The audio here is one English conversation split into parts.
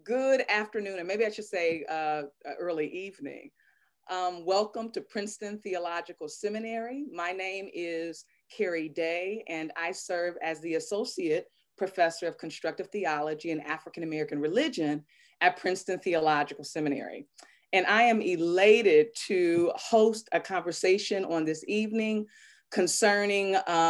Good afternoon, and maybe I should say early evening. Welcome to Princeton Theological Seminary. My name is Keri, and I serve as the Associate Professor of Constructive Theology and African American Religion at Princeton Theological Seminary. And I am elated to host a conversation on this evening concerning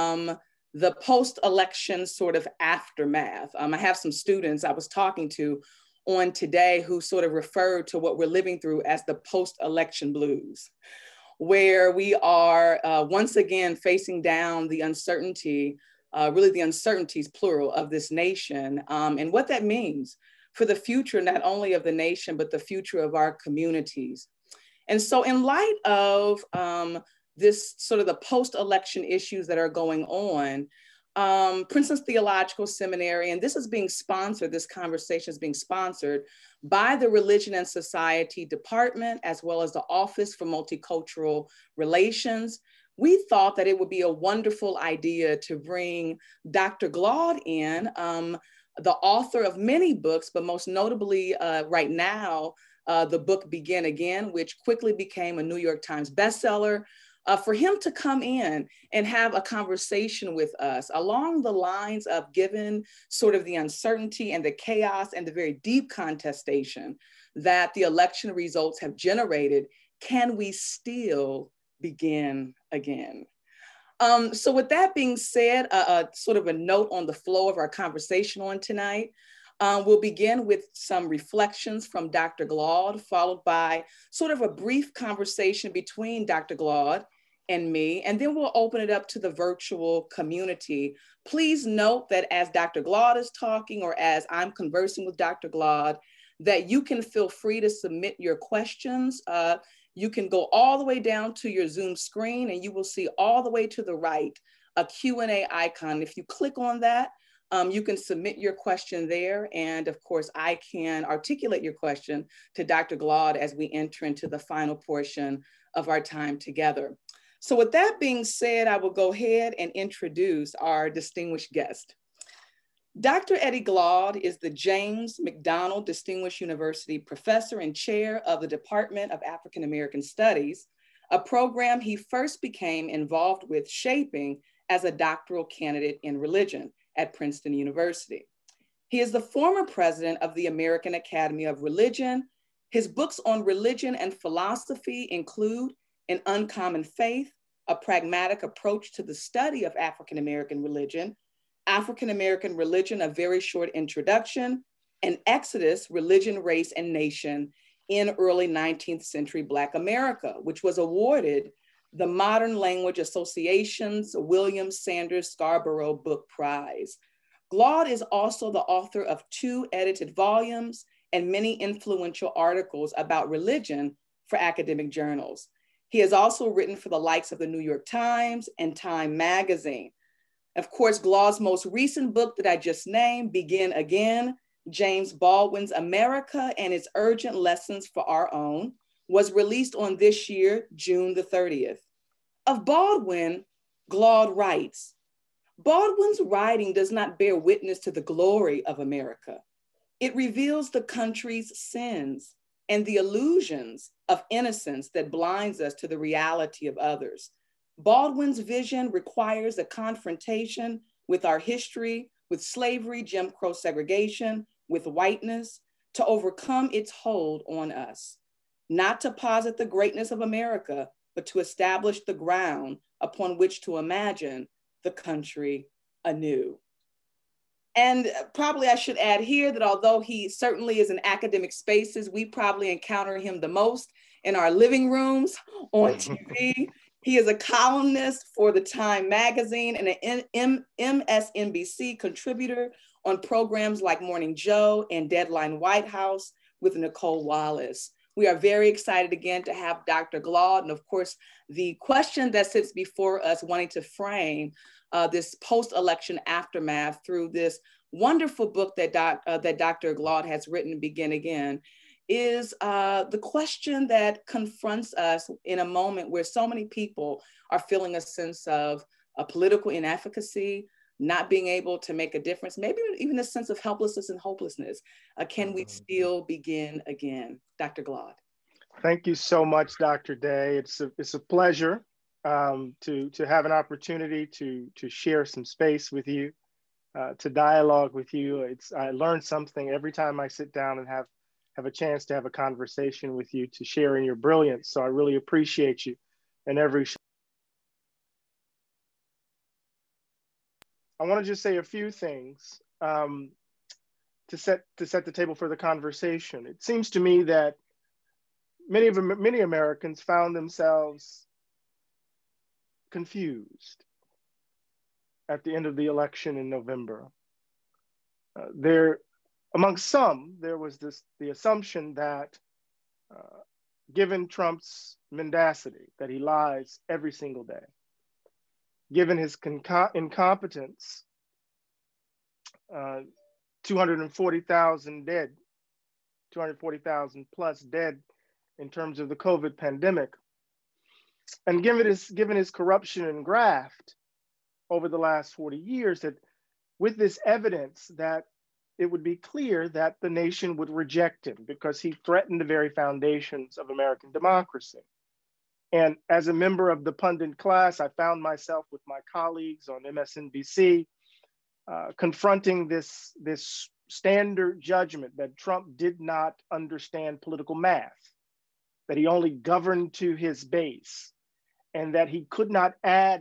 the post-election sort of aftermath. I have some students I was talking to on today who sort of referred to what we're living through as the post-election blues, where we are once again facing down the uncertainty, really the uncertainties, plural, of this nation, and what that means for the future, not only of the nation, but the future of our communities. And so in light of this sort of the post-election issues that are going on, Princeton Theological Seminary, and this is being sponsored, this conversation is being sponsored by the Religion and Society Department, as well as the Office for Multicultural Relations. We thought that it would be a wonderful idea to bring Dr. Glaude in, the author of many books, but most notably right now, the book Begin Again, which quickly became a New York Times bestseller. For him to come in and have a conversation with us along the lines of, given sort of the uncertainty and the chaos and the very deep contestation that the election results have generated, can we still begin again? So with that being said, sort of a note on the flow of our conversation on tonight. We'll begin with some reflections from Dr. Glaude, followed by sort of a brief conversation between Dr. Glaude and me, and then we'll open it up to the virtual community. Please note that as Dr. Glaude is talking, or as I'm conversing with Dr. Glaude, that you can feel free to submit your questions. You can go all the way down to your Zoom screen, and you will see all the way to the right a Q&A icon. If you click on that, you can submit your question there. And of course, I can articulate your question to Dr. Glaude as we enter into the final portion of our time together. So with that being said, I will go ahead and introduce our distinguished guest. Dr. Eddie Glaude is the James McDonnell Distinguished University Professor and Chair of the Department of African American Studies, a program he first became involved with shaping as a doctoral candidate in religion at Princeton University. He is the former president of the American Academy of Religion. His books on religion and philosophy include An Uncommon Faith, A Pragmatic Approach to the Study of African American Religion, African American Religion, A Very Short Introduction, and Exodus, Religion, Race, and Nation in Early 19th Century Black America, which was awarded the Modern Language Association's William Sanders Scarborough Book Prize. Glaude is also the author of 2 edited volumes and many influential articles about religion for academic journals. He has also written for the likes of the New York Times and Time Magazine. Of course, Glaude's most recent book that I just named, Begin Again, James Baldwin's America and Its Urgent Lessons for Our Own, was released on this year, June the 30th. Of Baldwin, Glaude writes, Baldwin's writing does not bear witness to the glory of America. It reveals the country's sins and the illusions of innocence that blinds us to the reality of others. Baldwin's vision requires a confrontation with our history, with slavery, Jim Crow segregation, with whiteness, to overcome its hold on us. Not to posit the greatness of America, but to establish the ground upon which to imagine the country anew. And probably I should add here that although he certainly is in academic spaces, we probably encounter him the most in our living rooms, on TV. He is a columnist for the Time Magazine and an MSNBC contributor on programs like Morning Joe and Deadline White House with Nicole Wallace. We are very excited again to have Dr. Glaude. And of course, the question that sits before us, wanting to frame this post-election aftermath through this wonderful book that Dr. Glaude has written, Begin Again, is the question that confronts us in a moment where so many people are feeling a sense of political inefficacy, not being able to make a difference, maybe even a sense of helplessness and hopelessness. Can we still begin again? Dr. Glaude. Thank you so much, Dr. Day. It's a pleasure to have an opportunity to share some space with you, to dialogue with you. I learn something every time I sit down and have a chance to have a conversation with you, to share in your brilliance. So I really appreciate you and every show. I want to just say a few things to set the table for the conversation. It seems to me that many Americans found themselves confused at the end of the election in November. Among some, there was the assumption that given Trump's mendacity, that he lies every single day, given his incompetence, 240,000 dead, 240,000 plus dead in terms of the COVID pandemic, and given his corruption and graft over the last 40 years, that with this evidence that it would be clear that the nation would reject him because he threatened the very foundations of American democracy. And as a member of the pundit class, I found myself with my colleagues on MSNBC confronting this standard judgment that Trump did not understand political math, that he only governed to his base, and that he could not add,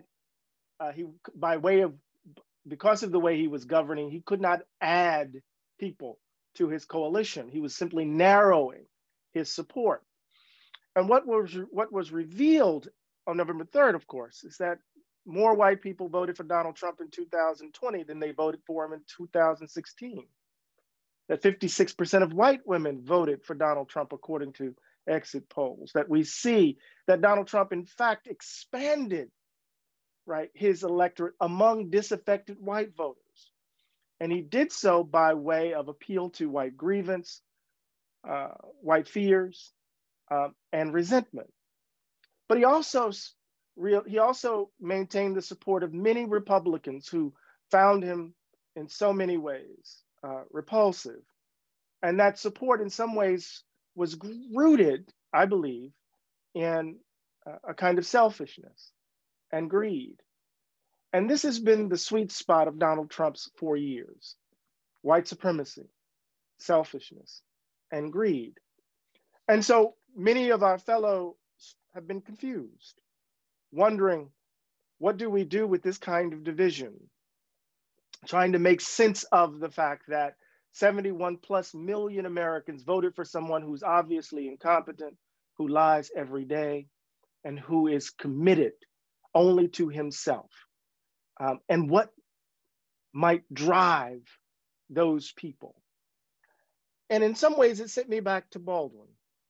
because of the way he was governing, he could not add people to his coalition. He was simply narrowing his support. And what was revealed on November 3rd, of course, is that more white people voted for Donald Trump in 2020 than they voted for him in 2016. That 56% of white women voted for Donald Trump, according to exit polls. That we see that Donald Trump, in fact, expanded his electorate among disaffected white voters. And he did so by way of appeal to white grievance, white fears, and resentment. But he also maintained the support of many Republicans who found him in so many ways repulsive. And that support in some ways was rooted, I believe, in a kind of selfishness and greed. And this has been the sweet spot of Donald Trump's 4 years: white supremacy, selfishness, and greed. And so many of our fellows have been confused, wondering, what do we do with this kind of division? Trying to make sense of the fact that 71 plus million Americans voted for someone who's obviously incompetent, who lies every day, and who is committed only to himself. And what might drive those people? And in some ways, it sent me back to Baldwin.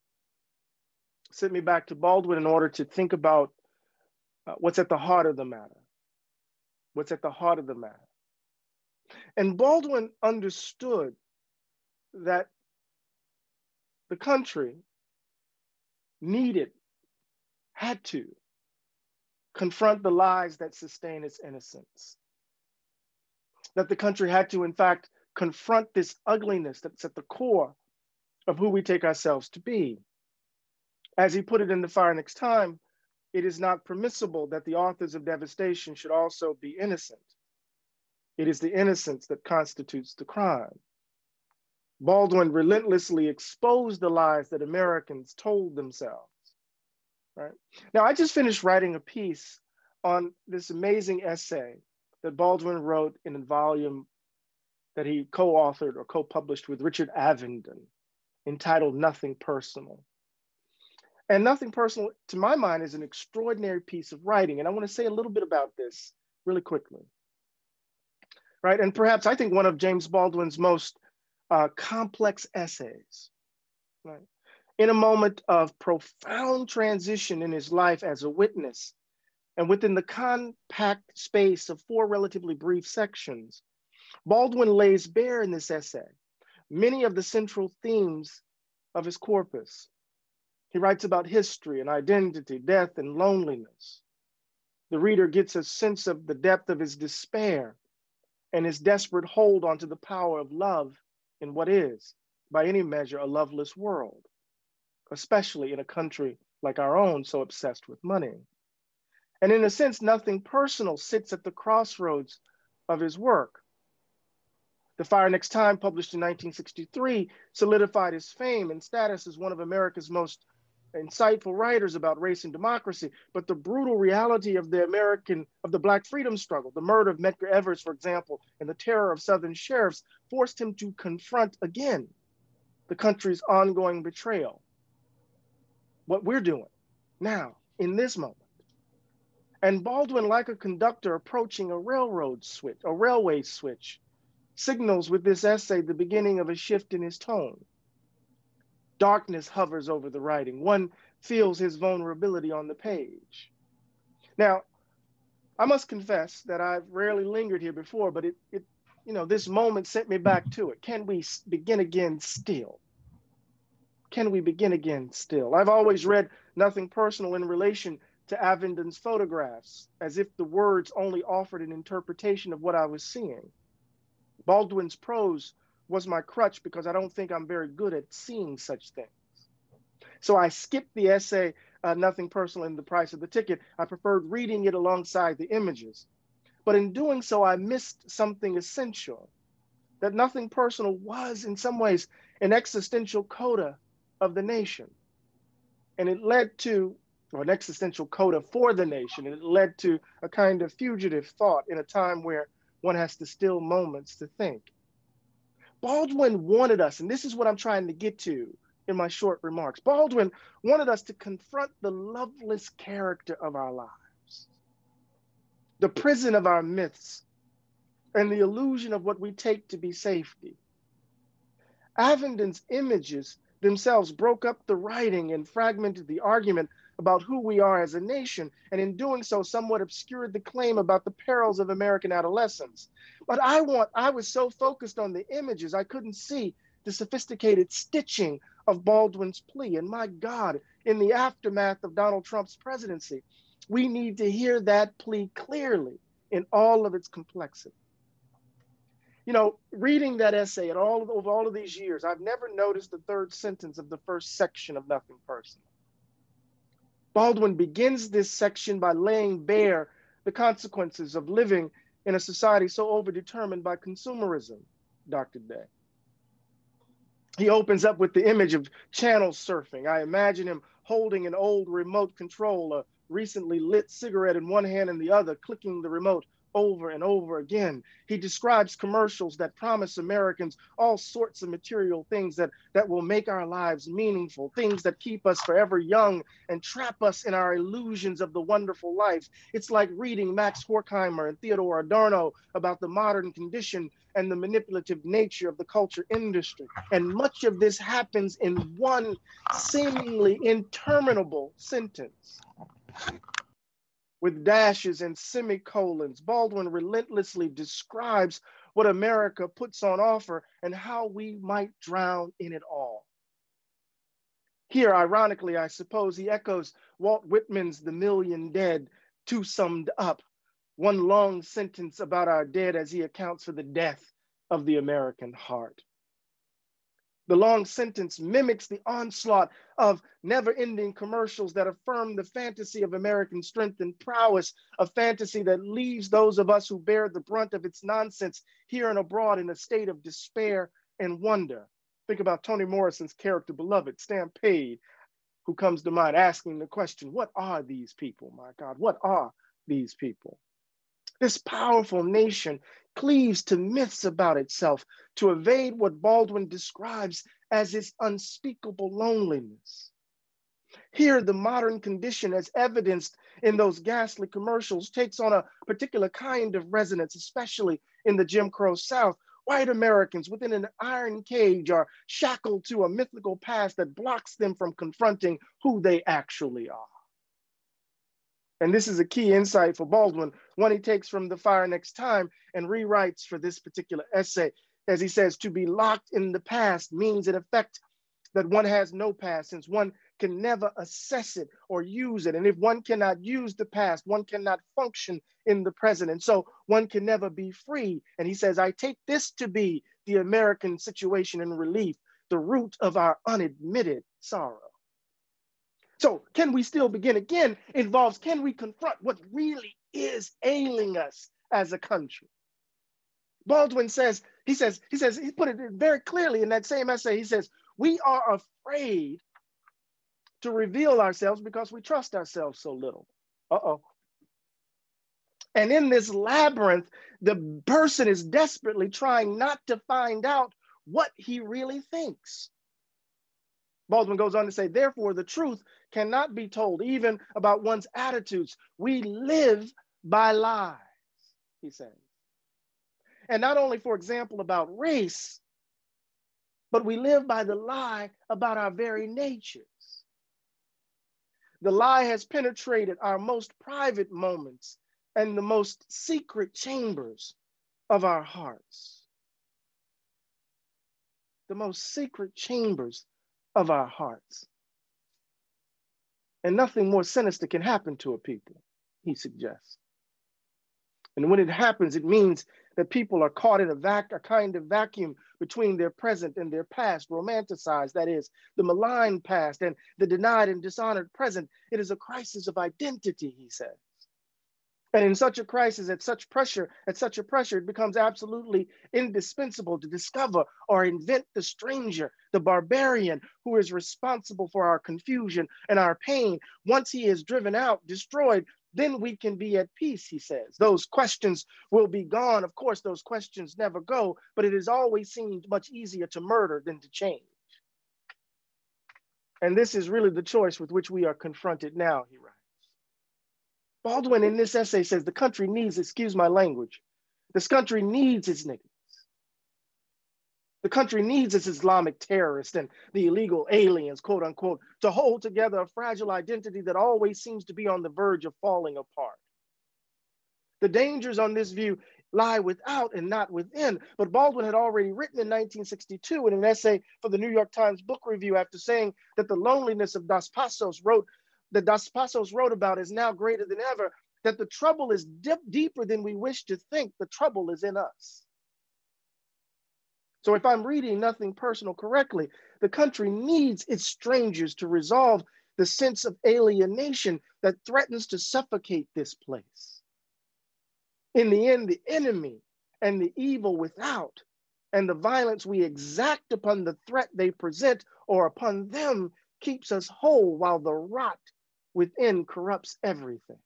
In order to think about what's at the heart of the matter. What's at the heart of the matter. And Baldwin understood that the country had to confront the lies that sustain its innocence. That the country had to, in fact, confront this ugliness that's at the core of who we take ourselves to be. As he put it in The Fire Next Time, it is not permissible that the authors of devastation should also be innocent. It is the innocence that constitutes the crime. Baldwin relentlessly exposed the lies that Americans told themselves. Right? Now, I just finished writing a piece on this amazing essay that Baldwin wrote in a volume that he co-authored or co-published with Richard Avenden, entitled Nothing Personal. And Nothing Personal, to my mind, is an extraordinary piece of writing. And I want to say a little bit about this really quickly. Right? And perhaps I think one of James Baldwin's most complex essays. Right? In a moment of profound transition in his life as a witness, and within the compact space of 4 relatively brief sections, Baldwin lays bare in this essay many of the central themes of his corpus. He writes about history and identity, death and loneliness. The reader gets a sense of the depth of his despair and his desperate hold onto the power of love in what is, by any measure, a loveless world, especially in a country like our own, so obsessed with money. And in a sense, Nothing Personal sits at the crossroads of his work. The Fire Next Time, published in 1963, solidified his fame and status as one of America's most insightful writers about race and democracy. But the brutal reality of the Black freedom struggle, the murder of Medgar Evers, for example, and the terror of Southern sheriffs, forced him to confront again the country's ongoing betrayal. What we're doing now, in this moment. And Baldwin, like a conductor approaching a railway switch, signals with this essay the beginning of a shift in his tone. Darkness hovers over the writing. One feels his vulnerability on the page. Now, I must confess that I've rarely lingered here before, but this moment sent me back to it. Can we begin again still? Can we begin again still? I've always read Nothing Personal in relation to Avenden's photographs, as if the words only offered an interpretation of what I was seeing. Baldwin's prose was my crutch because I don't think I'm very good at seeing such things. So I skipped the essay, Nothing Personal in The Price of the Ticket. I preferred reading it alongside the images. But in doing so, I missed something essential, that Nothing Personal was in some ways an existential coda of the nation. And it led to, or an existential coda for the nation, and it led to a kind of fugitive thought in a time where one has to still moments to think. Baldwin wanted us, and this is what I'm trying to get to in my short remarks. Baldwin wanted us to confront the loveless character of our lives, the prison of our myths, and the illusion of what we take to be safety. Avenden's images themselves broke up the writing and fragmented the argument about who we are as a nation, and in doing so, somewhat obscured the claim about the perils of American adolescence. But I was so focused on the images, I couldn't see the sophisticated stitching of Baldwin's plea. And my God, in the aftermath of Donald Trump's presidency, we need to hear that plea clearly in all of its complexity. Reading that essay over all of these years, I've never noticed the third sentence of the first section of Nothing Personal. Baldwin begins this section by laying bare the consequences of living in a society so overdetermined by consumerism, Dr. Day. He opens up with the image of channel surfing. I imagine him holding an old remote control, a recently lit cigarette in one hand and the other, clicking the remote over and over again. He describes commercials that promise Americans all sorts of material things that will make our lives meaningful, things that keep us forever young and trap us in our illusions of the wonderful life. It's like reading Max Horkheimer and Theodore Adorno about the modern condition and the manipulative nature of the culture industry. And much of this happens in one seemingly interminable sentence. With dashes and semicolons, Baldwin relentlessly describes what America puts on offer and how we might drown in it all. Here, ironically, I suppose, he echoes Walt Whitman's The Million Dead, two summed up, one long sentence about our dead as he accounts for the death of the American heart. The long sentence mimics the onslaught of never-ending commercials that affirm the fantasy of American strength and prowess, a fantasy that leaves those of us who bear the brunt of its nonsense here and abroad in a state of despair and wonder. Think about Toni Morrison's character, Beloved, Stampede, who comes to mind asking the question, what are these people, my God? What are these people? This powerful nation cleaves to myths about itself to evade what Baldwin describes as its unspeakable loneliness. Here, the modern condition, as evidenced in those ghastly commercials, takes on a particular kind of resonance, especially in the Jim Crow South. White Americans within an iron cage are shackled to a mythical past that blocks them from confronting who they actually are. And this is a key insight for Baldwin, one he takes from The Fire Next Time and rewrites for this particular essay. As he says, to be locked in the past means in effect that one has no past, since one can never assess it or use it. And if one cannot use the past, one cannot function in the present. And so one can never be free. And he says, I take this to be the American situation in relief, the root of our unadmitted sorrow. So can we still begin? Again, involves, can we confront what really is ailing us as a country? Baldwin says, he put it very clearly in that same essay. He says, we are afraid to reveal ourselves because we trust ourselves so little. Uh-oh. And in this labyrinth, the person is desperately trying not to find out what he really thinks. Baldwin goes on to say, therefore, the truth cannot be told, even about one's attitudes. We live by lies, he says. And not only, for example, about race, but we live by the lie about our very natures. The lie has penetrated our most private moments and the most secret chambers of our hearts. The most secret chambers of our hearts. And nothing more sinister can happen to a people, he suggests. And when it happens, it means that people are caught in a kind of vacuum between their present and their past, romanticized, that is, the malign past and the denied and dishonored present. It is a crisis of identity, he says. And in such a crisis, at such a pressure, it becomes absolutely indispensable to discover or invent the stranger, the barbarian who is responsible for our confusion and our pain. Once he is driven out, destroyed, then we can be at peace, he says. Those questions will be gone. Of course, those questions never go, but it has always seemed much easier to murder than to change. And this is really the choice with which we are confronted now, he writes. Baldwin in this essay says the country needs, excuse my language, this country needs its niggas. The country needs its Islamic terrorists and the illegal aliens, quote unquote, to hold together a fragile identity that always seems to be on the verge of falling apart. The dangers on this view lie without and not within, but Baldwin had already written in 1962 in an essay for the New York Times Book Review after saying that the loneliness of Dos Passos wrote about is now greater than ever, that the trouble is deeper than we wish to think. The trouble is in us. So if I'm reading Nothing Personal correctly, the country needs its strangers to resolve the sense of alienation that threatens to suffocate this place. In the end, the enemy and the evil without and the violence we exact upon the threat they present or upon them keeps us whole while the rot within corrupts everything.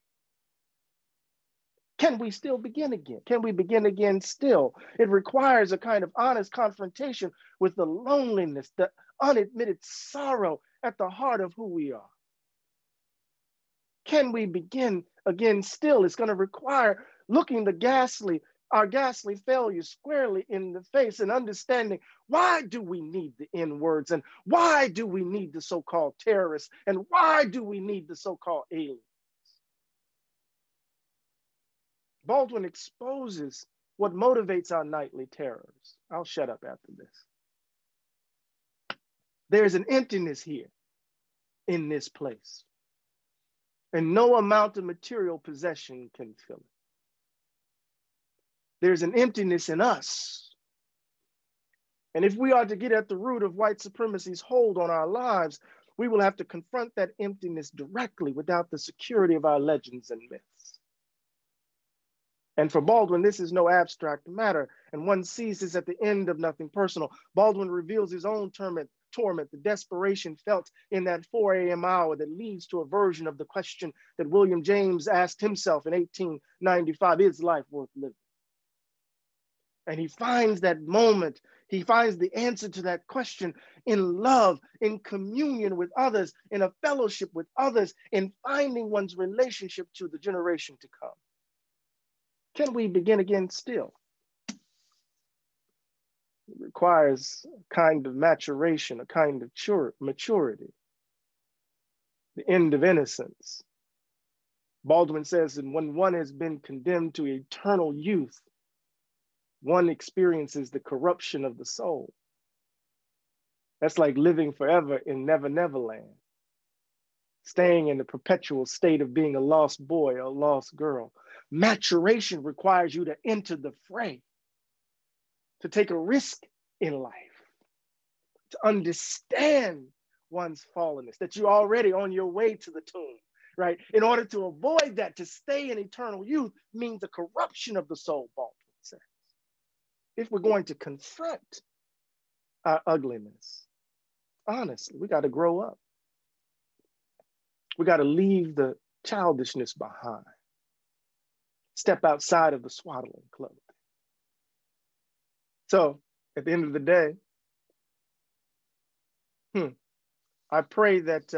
Can we still begin again? Can we begin again still? It requires a kind of honest confrontation with the loneliness, the unadmitted sorrow at the heart of who we are. Can we begin again still? It's going to require looking our ghastly failures squarely in the face and understanding, why do we need the N-words, and why do we need the so-called terrorists, and why do we need the so-called aliens? Baldwin exposes what motivates our nightly terrors. I'll shut up after this. There's an emptiness here in this place, and no amount of material possession can fill it. There's an emptiness in us. And if we are to get at the root of white supremacy's hold on our lives, we will have to confront that emptiness directly without the security of our legends and myths. And for Baldwin, this is no abstract matter, and one sees this at the end of Nothing Personal. Baldwin reveals his own torment, the desperation felt in that 4 a.m. hour that leads to a version of the question that William James asked himself in 1895, is life worth living? And he finds that moment, he finds the answer to that question in love, in communion with others, in a fellowship with others, in finding one's relationship to the generation to come. Can we begin again still? It requires a kind of maturation, a kind of maturity, the end of innocence. Baldwin says that when one has been condemned to eternal youth, one experiences the corruption of the soul. That's like living forever in Never Never Land. staying in the perpetual state of being a lost boy or a lost girl. Maturation requires you to enter the fray, to take a risk in life, to understand one's fallenness, that you're already on your way to the tomb, right? In order to avoid that, to stay in eternal youth means the corruption of the soul, Baldwin says. If we're going to confront our ugliness, honestly, we got to grow up. We got to leave the childishness behind. Step outside of the swaddling clothing. So at the end of the day, I pray that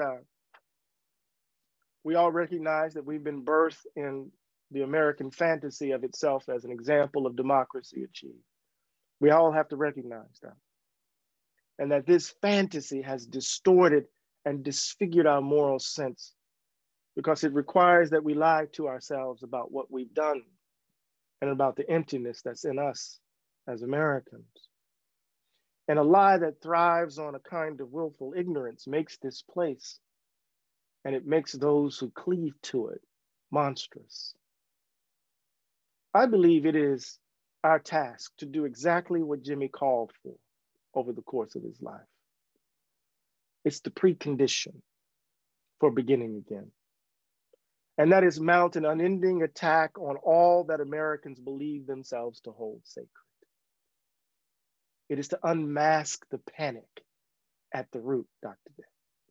we all recognize that we've been birthed in the American fantasy of itself as an example of democracy achieved. We all have to recognize that. And that this fantasy has distorted and disfigured our moral sense, because it requires that we lie to ourselves about what we've done and about the emptiness that's in us as Americans. And a lie that thrives on a kind of willful ignorance makes this place, and it makes those who cleave to it, monstrous. I believe it is our task to do exactly what Jimmy called for over the course of his life. It's the precondition for beginning again. And that is mount an unending attack on all that Americans believe themselves to hold sacred. It is to unmask the panic at the root, Dr. Day.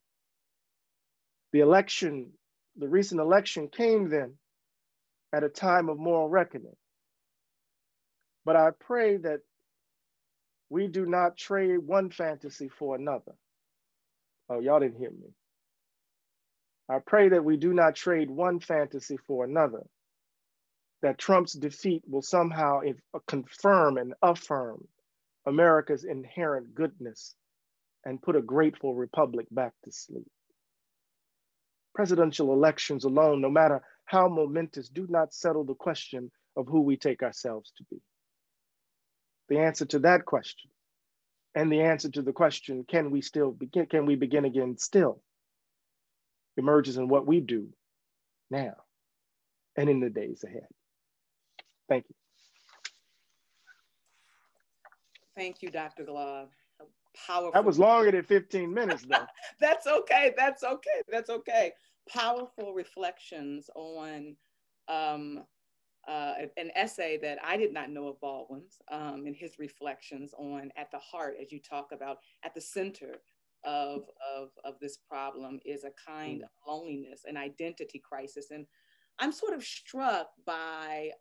The recent election came then at a time of moral reckoning. But I pray that we do not trade one fantasy for another. Oh, y'all didn't hear me. I pray that we do not trade one fantasy for another, that Trump's defeat will somehow confirm and affirm America's inherent goodness and put a grateful republic back to sleep. Presidential elections alone, no matter how momentous, do not settle the question of who we take ourselves to be. The answer to that question and the answer to the question, can we begin again still, emerges in what we do now and in the days ahead. Thank you. Thank you, Dr. Glaude. Powerful. That was longer than 15 minutes, though. That's okay. That's okay. That's okay. Powerful reflections on an essay that I did not know of Baldwin's, and his reflections on at the heart, as you talk about, at the center of this problem is a kind of loneliness, an identity crisis. And I'm sort of struck by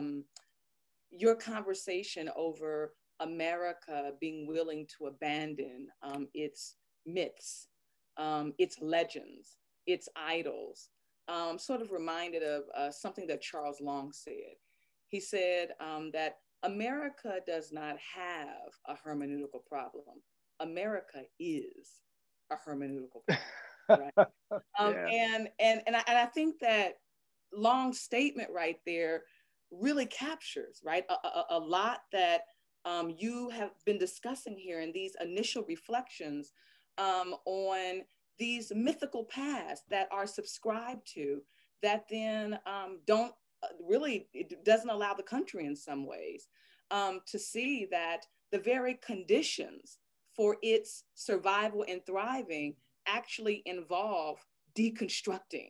your conversation over America being willing to abandon its myths, its legends, its idols. Sort of reminded of something that Charles Long said. He said that America does not have a hermeneutical problem. America is a hermeneutical problem. Right? Yeah. And I think that Long's statement right there really captures, right, a lot that you have been discussing here in these initial reflections on these mythical paths that are subscribed to, that then don't really, it doesn't allow the country in some ways to see that the very conditions for its survival and thriving actually involve deconstructing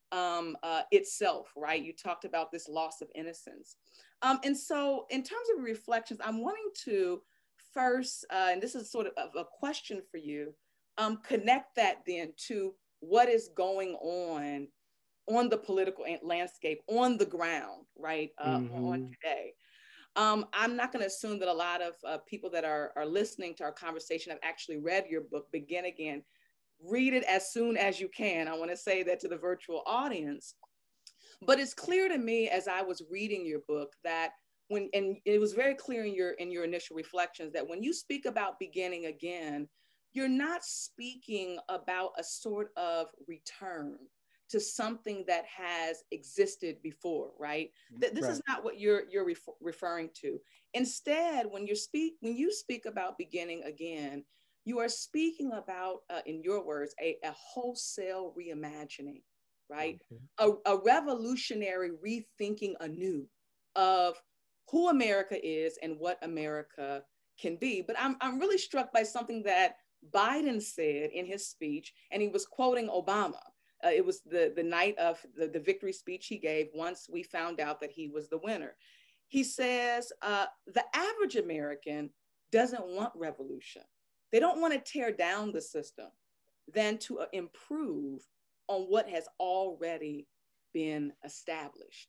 itself, right? You talked about this loss of innocence. And so in terms of reflections, I'm wanting to first, and this is sort of a question for you, connect that then to what is going on the political landscape, on the ground, right, on today. I'm not going to assume that a lot of people that are listening to our conversation have actually read your book, Begin Again. Read it as soon as you can. I want to say that to the virtual audience. But it's clear to me as I was reading your book that and it was very clear in your initial reflections that when you speak about beginning again, you're not speaking about a sort of return to something that has existed before, right? This is not what you're referring to. Instead, when you speak about beginning again, you are speaking about, in your words, a wholesale reimagining, right? A revolutionary rethinking anew of who America is and what America can be. But I'm really struck by something that Biden said in his speech, and he was quoting Obama. It was the night of the victory speech he gave once we found out that he was the winner. He says, the average American doesn't want revolution. They don't want to tear down the system than to improve on what has already been established.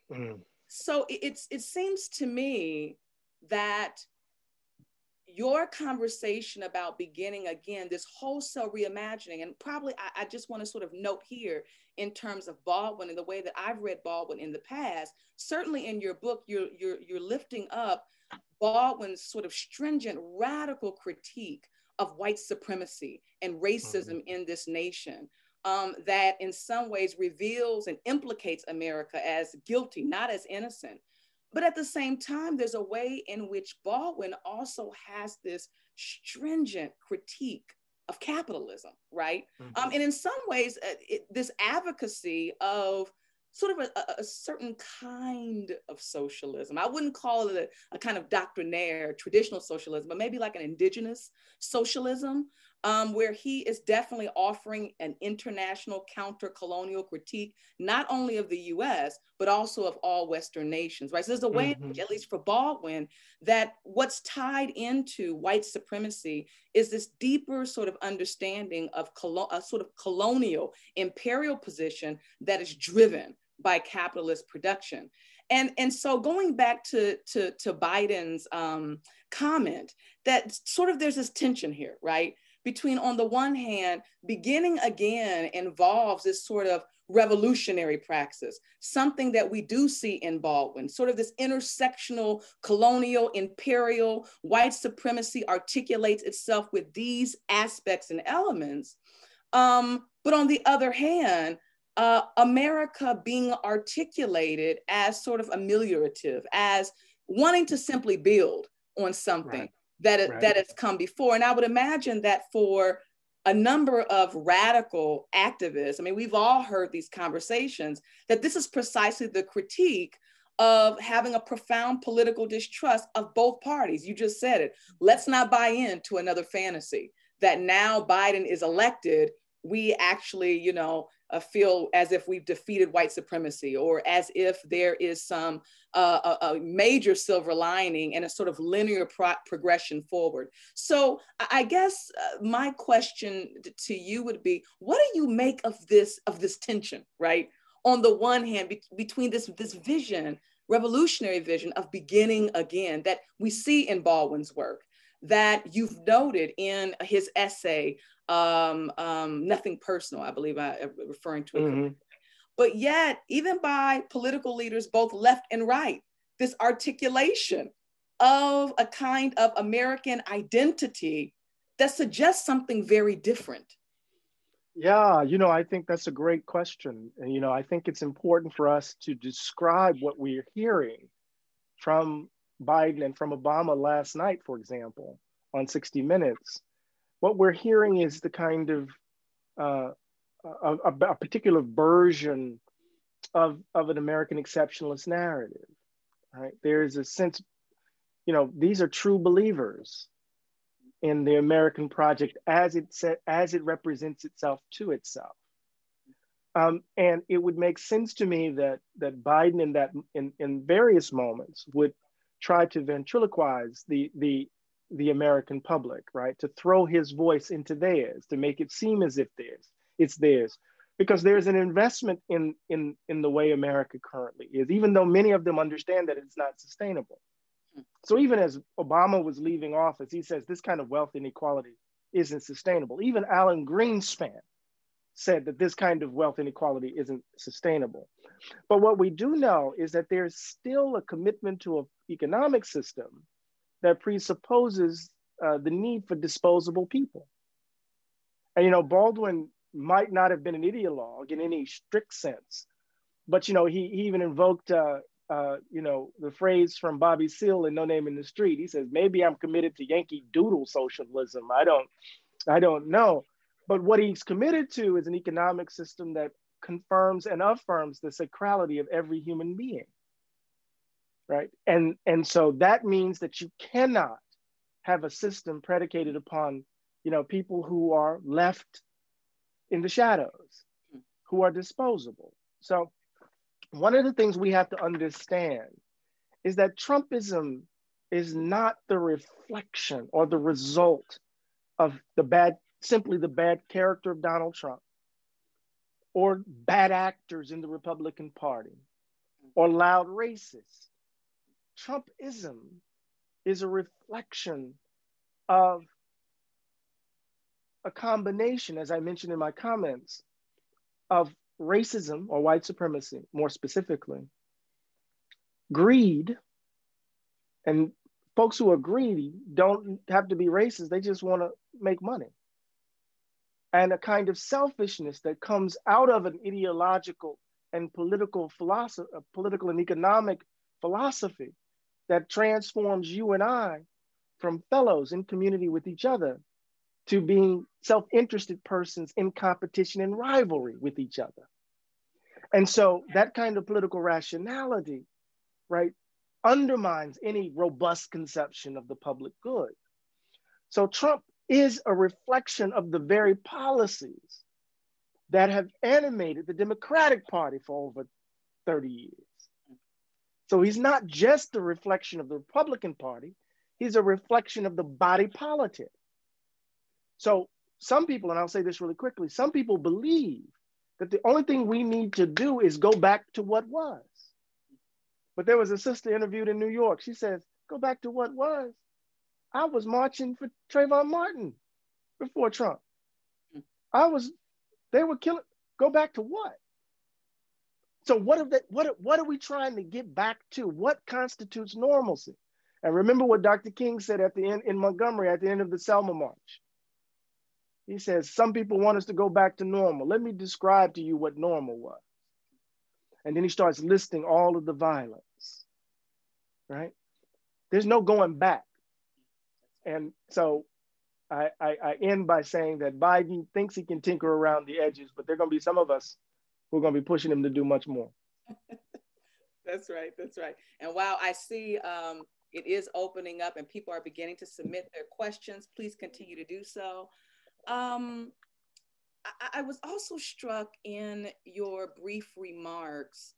So it seems to me that your conversation about beginning again, this wholesale reimagining, and probably I just want to sort of note here in terms of Baldwin and the way that I've read Baldwin in the past, certainly in your book, you're lifting up Baldwin's sort of stringent, radical critique of white supremacy and racism in this nation, that in some ways reveals and implicates America as guilty, not as innocent. But at the same time, there's a way in which Baldwin also has this stringent critique of capitalism, right? And in some ways, this advocacy of sort of a certain kind of socialism. I wouldn't call it a kind of doctrinaire, traditional socialism, but maybe like an indigenous socialism, where he is definitely offering an international counter-colonial critique, not only of the US, but also of all Western nations, right? So there's a way in which, at least for Baldwin, that what's tied into white supremacy is this deeper sort of understanding of a sort of colonial imperial position that is driven by capitalist production. And so going back to Biden's comment, that sort of there's this tension here, right? Between, on the one hand, beginning again involves this sort of revolutionary praxis, something that we do see in Baldwin, sort of this intersectional, colonial, imperial, white supremacy articulates itself with these aspects and elements. But on the other hand, America being articulated as sort of ameliorative, as wanting to simply build on something that has come before. And I would imagine that for a number of radical activists, I mean, we've all heard these conversations, that this is precisely the critique of having a profound political distrust of both parties. You just said it. Let's not buy into another fantasy that now Biden is elected, we actually, feel as if we've defeated white supremacy, or as if there is some a major silver lining and a sort of linear progression forward. So I guess my question to you would be, what do you make of this tension, right? On the one hand, between this vision, revolutionary vision of beginning again that we see in Baldwin's work, that you've noted in his essay, Nothing Personal, I believe I'm referring to it. But yet, even by political leaders, both left and right, this articulation of a kind of American identity that suggests something very different. Yeah, I think that's a great question. And, I think it's important for us to describe what we're hearing from Biden and from Obama last night, for example, on 60 Minutes. What we're hearing is the kind of a particular version of an American exceptionalist narrative, right? There's a sense, these are true believers in the American project as it represents itself to itself. And it would make sense to me that Biden in various moments would try to ventriloquize the American public, right? To throw his voice into theirs, to make it seem as if it's theirs. Because there's an investment in the way America currently is, even though many of them understand that it's not sustainable. So even as Obama was leaving office, he says this kind of wealth inequality isn't sustainable. Even Alan Greenspan said that this kind of wealth inequality isn't sustainable. But what we do know is that there's still a commitment to an economic system that presupposes the need for disposable people. And, Baldwin might not have been an ideologue in any strict sense, but, he even invoked the phrase from Bobby Seale in No Name in the Street. He says, maybe I'm committed to Yankee Doodle socialism. I don't know. But what he's committed to is an economic system that confirms and affirms the sacrality of every human being, right? And so that means that you cannot have a system predicated upon, people who are left in the shadows, who are disposable. So one of the things we have to understand is that Trumpism is not the reflection or the result of simply the bad character of Donald Trump, or bad actors in the Republican Party, or loud racists. Trumpism is a reflection of a combination, as I mentioned in my comments, of racism or white supremacy, more specifically, greed, and folks who are greedy don't have to be racist, they just want to make money, and a kind of selfishness that comes out of an ideological and political philosophy, political and economic philosophy that transforms you and I from fellows in community with each other to being self-interested persons in competition and rivalry with each other. And so that kind of political rationality, right, undermines any robust conception of the public good. So Trump is a reflection of the very policies that have animated the Democratic Party for over 30 years. So he's not just a reflection of the Republican Party, he's a reflection of the body politic. So some people, and I'll say this really quickly, some people believe that the only thing we need to do is go back to what was. But there was a sister interviewed in New York. She says, go back to what was. I was marching for Trayvon Martin before Trump. They were killing, go back to what? So what are we trying to get back to? What constitutes normalcy? And remember what Dr. King said at the end in Montgomery at the end of the Selma March. He says, some people want us to go back to normal. Let me describe to you what normal was. And then he starts listing all of the violence, right? There's no going back. And so I end by saying that Biden thinks he can tinker around the edges, but there are going to be some of us who are going to be pushing him to do much more. That's right. That's right. And while I see it is opening up and people are beginning to submit their questions, please continue to do so. I was also struck in your brief remarks,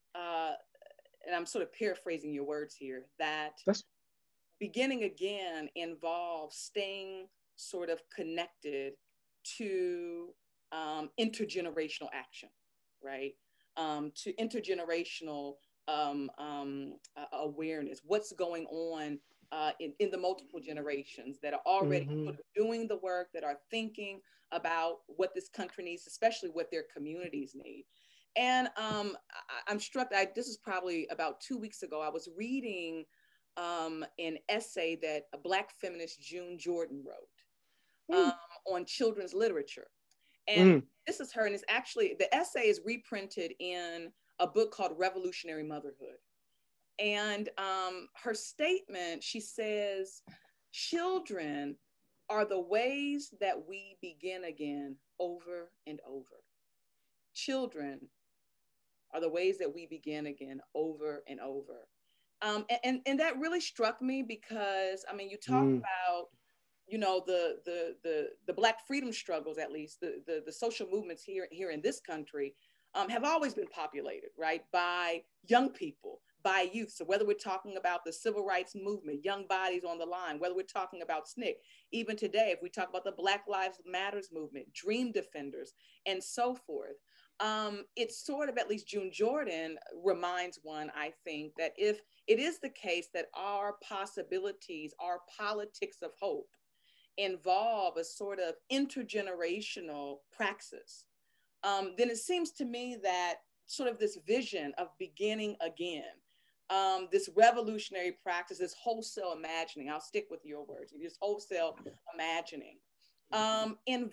and I'm sort of paraphrasing your words here, that beginning again involves staying sort of connected to intergenerational action, right? To intergenerational awareness, what's going on in the multiple generations that are already sort of doing the work, that are thinking about what this country needs, especially what their communities need. And I'm struck, this is probably about 2 weeks ago, I was reading an essay that a Black feminist, June Jordan, wrote on children's literature. And this is her, and it's actually, the essay is reprinted in a book called Revolutionary Motherhood. And her statement, she says, children are the ways that we begin again over and over. Children are the ways that we begin again over and over. And that really struck me because, I mean, you talk about, you know, the Black freedom struggles, at least the social movements here in this country have always been populated, right, by young people, by youth. So whether we're talking about the civil rights movement, young bodies on the line, whether we're talking about SNCC, even today, if we talk about the Black Lives Matters movement, Dream Defenders, and so forth, it's sort of, at least June Jordan reminds one, I think, that if it is the case that our possibilities, our politics of hope, involve a sort of intergenerational praxis, then it seems to me that sort of this vision of beginning again, this revolutionary practice, this wholesale imagining, I'll stick with your words, this wholesale imagining,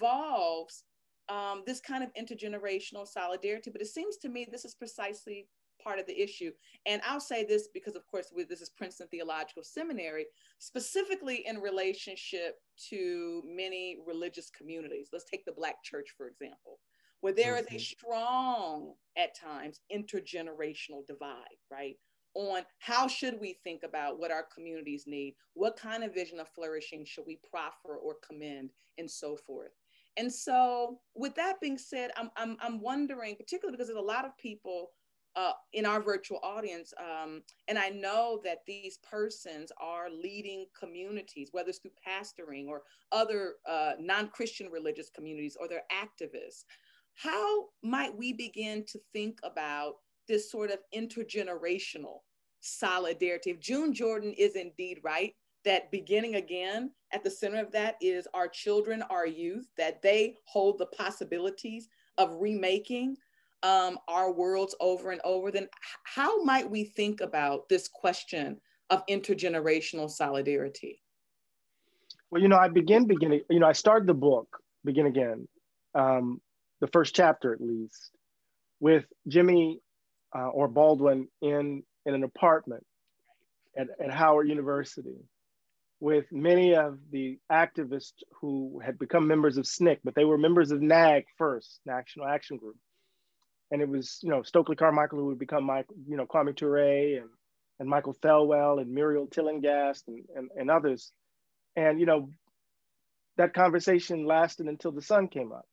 involves this kind of intergenerational solidarity. But it seems to me this is precisely part of the issue. And I'll say this because, of course, this is Princeton Theological Seminary, specifically in relationship to many religious communities. Let's take the Black church, for example, where there is a strong, at times, intergenerational divide, right? On how should we think about what our communities need, what kind of vision of flourishing should we proffer or commend, and so forth. And so with that being said, I'm wondering, particularly because there's a lot of people in our virtual audience, and I know that these persons are leading communities, whether it's through pastoring or other non-Christian religious communities, or they're activists. How might we begin to think about this sort of intergenerational solidarity? If June Jordan is indeed right, that beginning again, at the center of that is our children, our youth, that they hold the possibilities of remaking our worlds over and over, then how might we think about this question of intergenerational solidarity? Well, I started the book, Begin Again, the first chapter at least, with Jimmy or Baldwin in an apartment at Howard University, with many of the activists who had become members of SNCC, but they were members of NAG first, National Action Group. And it was, Stokely Carmichael who would become Kwame Ture and Michael Thelwell and Muriel Tillingast and others. And, that conversation lasted until the sun came up.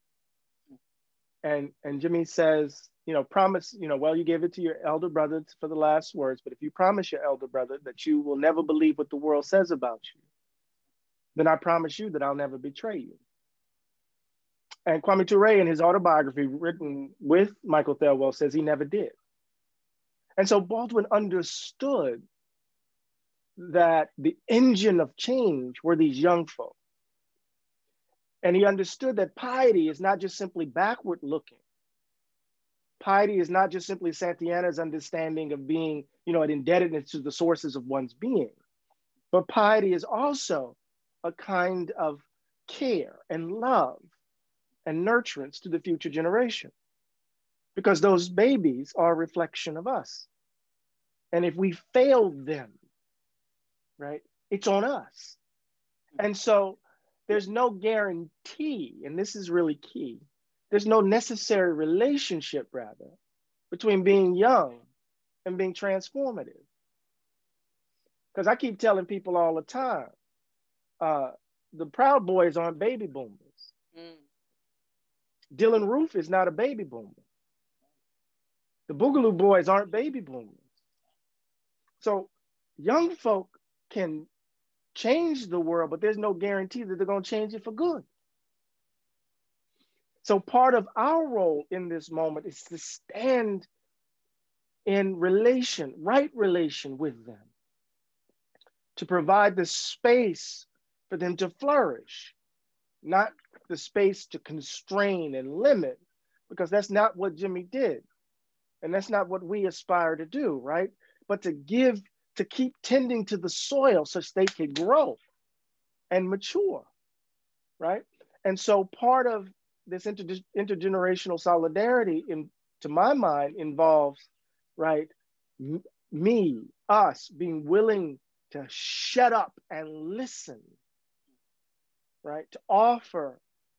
And Jimmy says, promise, well, you gave it to your elder brother for the last words, but if you promise your elder brother that you will never believe what the world says about you, then I promise you that I'll never betray you. And Kwame Ture, in his autobiography written with Michael Thelwell, says he never did. And so Baldwin understood that the engine of change were these young folk. And he understood that piety is not just simply backward looking. Piety is not just simply Santayana's understanding of being, an indebtedness to the sources of one's being, but piety is also a kind of care and love and nurturance to the future generation, because those babies are a reflection of us. And if we failed them, right, it's on us. And so there's no guarantee, and this is really key, there's no necessary relationship, rather, between being young and being transformative. Because I keep telling people all the time, the Proud Boys aren't baby boomers. Dylan Roof is not a baby boomer. The Boogaloo Boys aren't baby boomers. So young folk can change the world, but there's no guarantee that they're going to change it for good. So part of our role in this moment is to stand in right relation with them, to provide the space for them to flourish, not the space to constrain and limit, because that's not what Jimmy did. And that's not what we aspire to do, right? But to keep tending to the soil such they can grow and mature, right? And so part of this intergenerational solidarity, to my mind, involves, right, us being willing to shut up and listen, right? To offer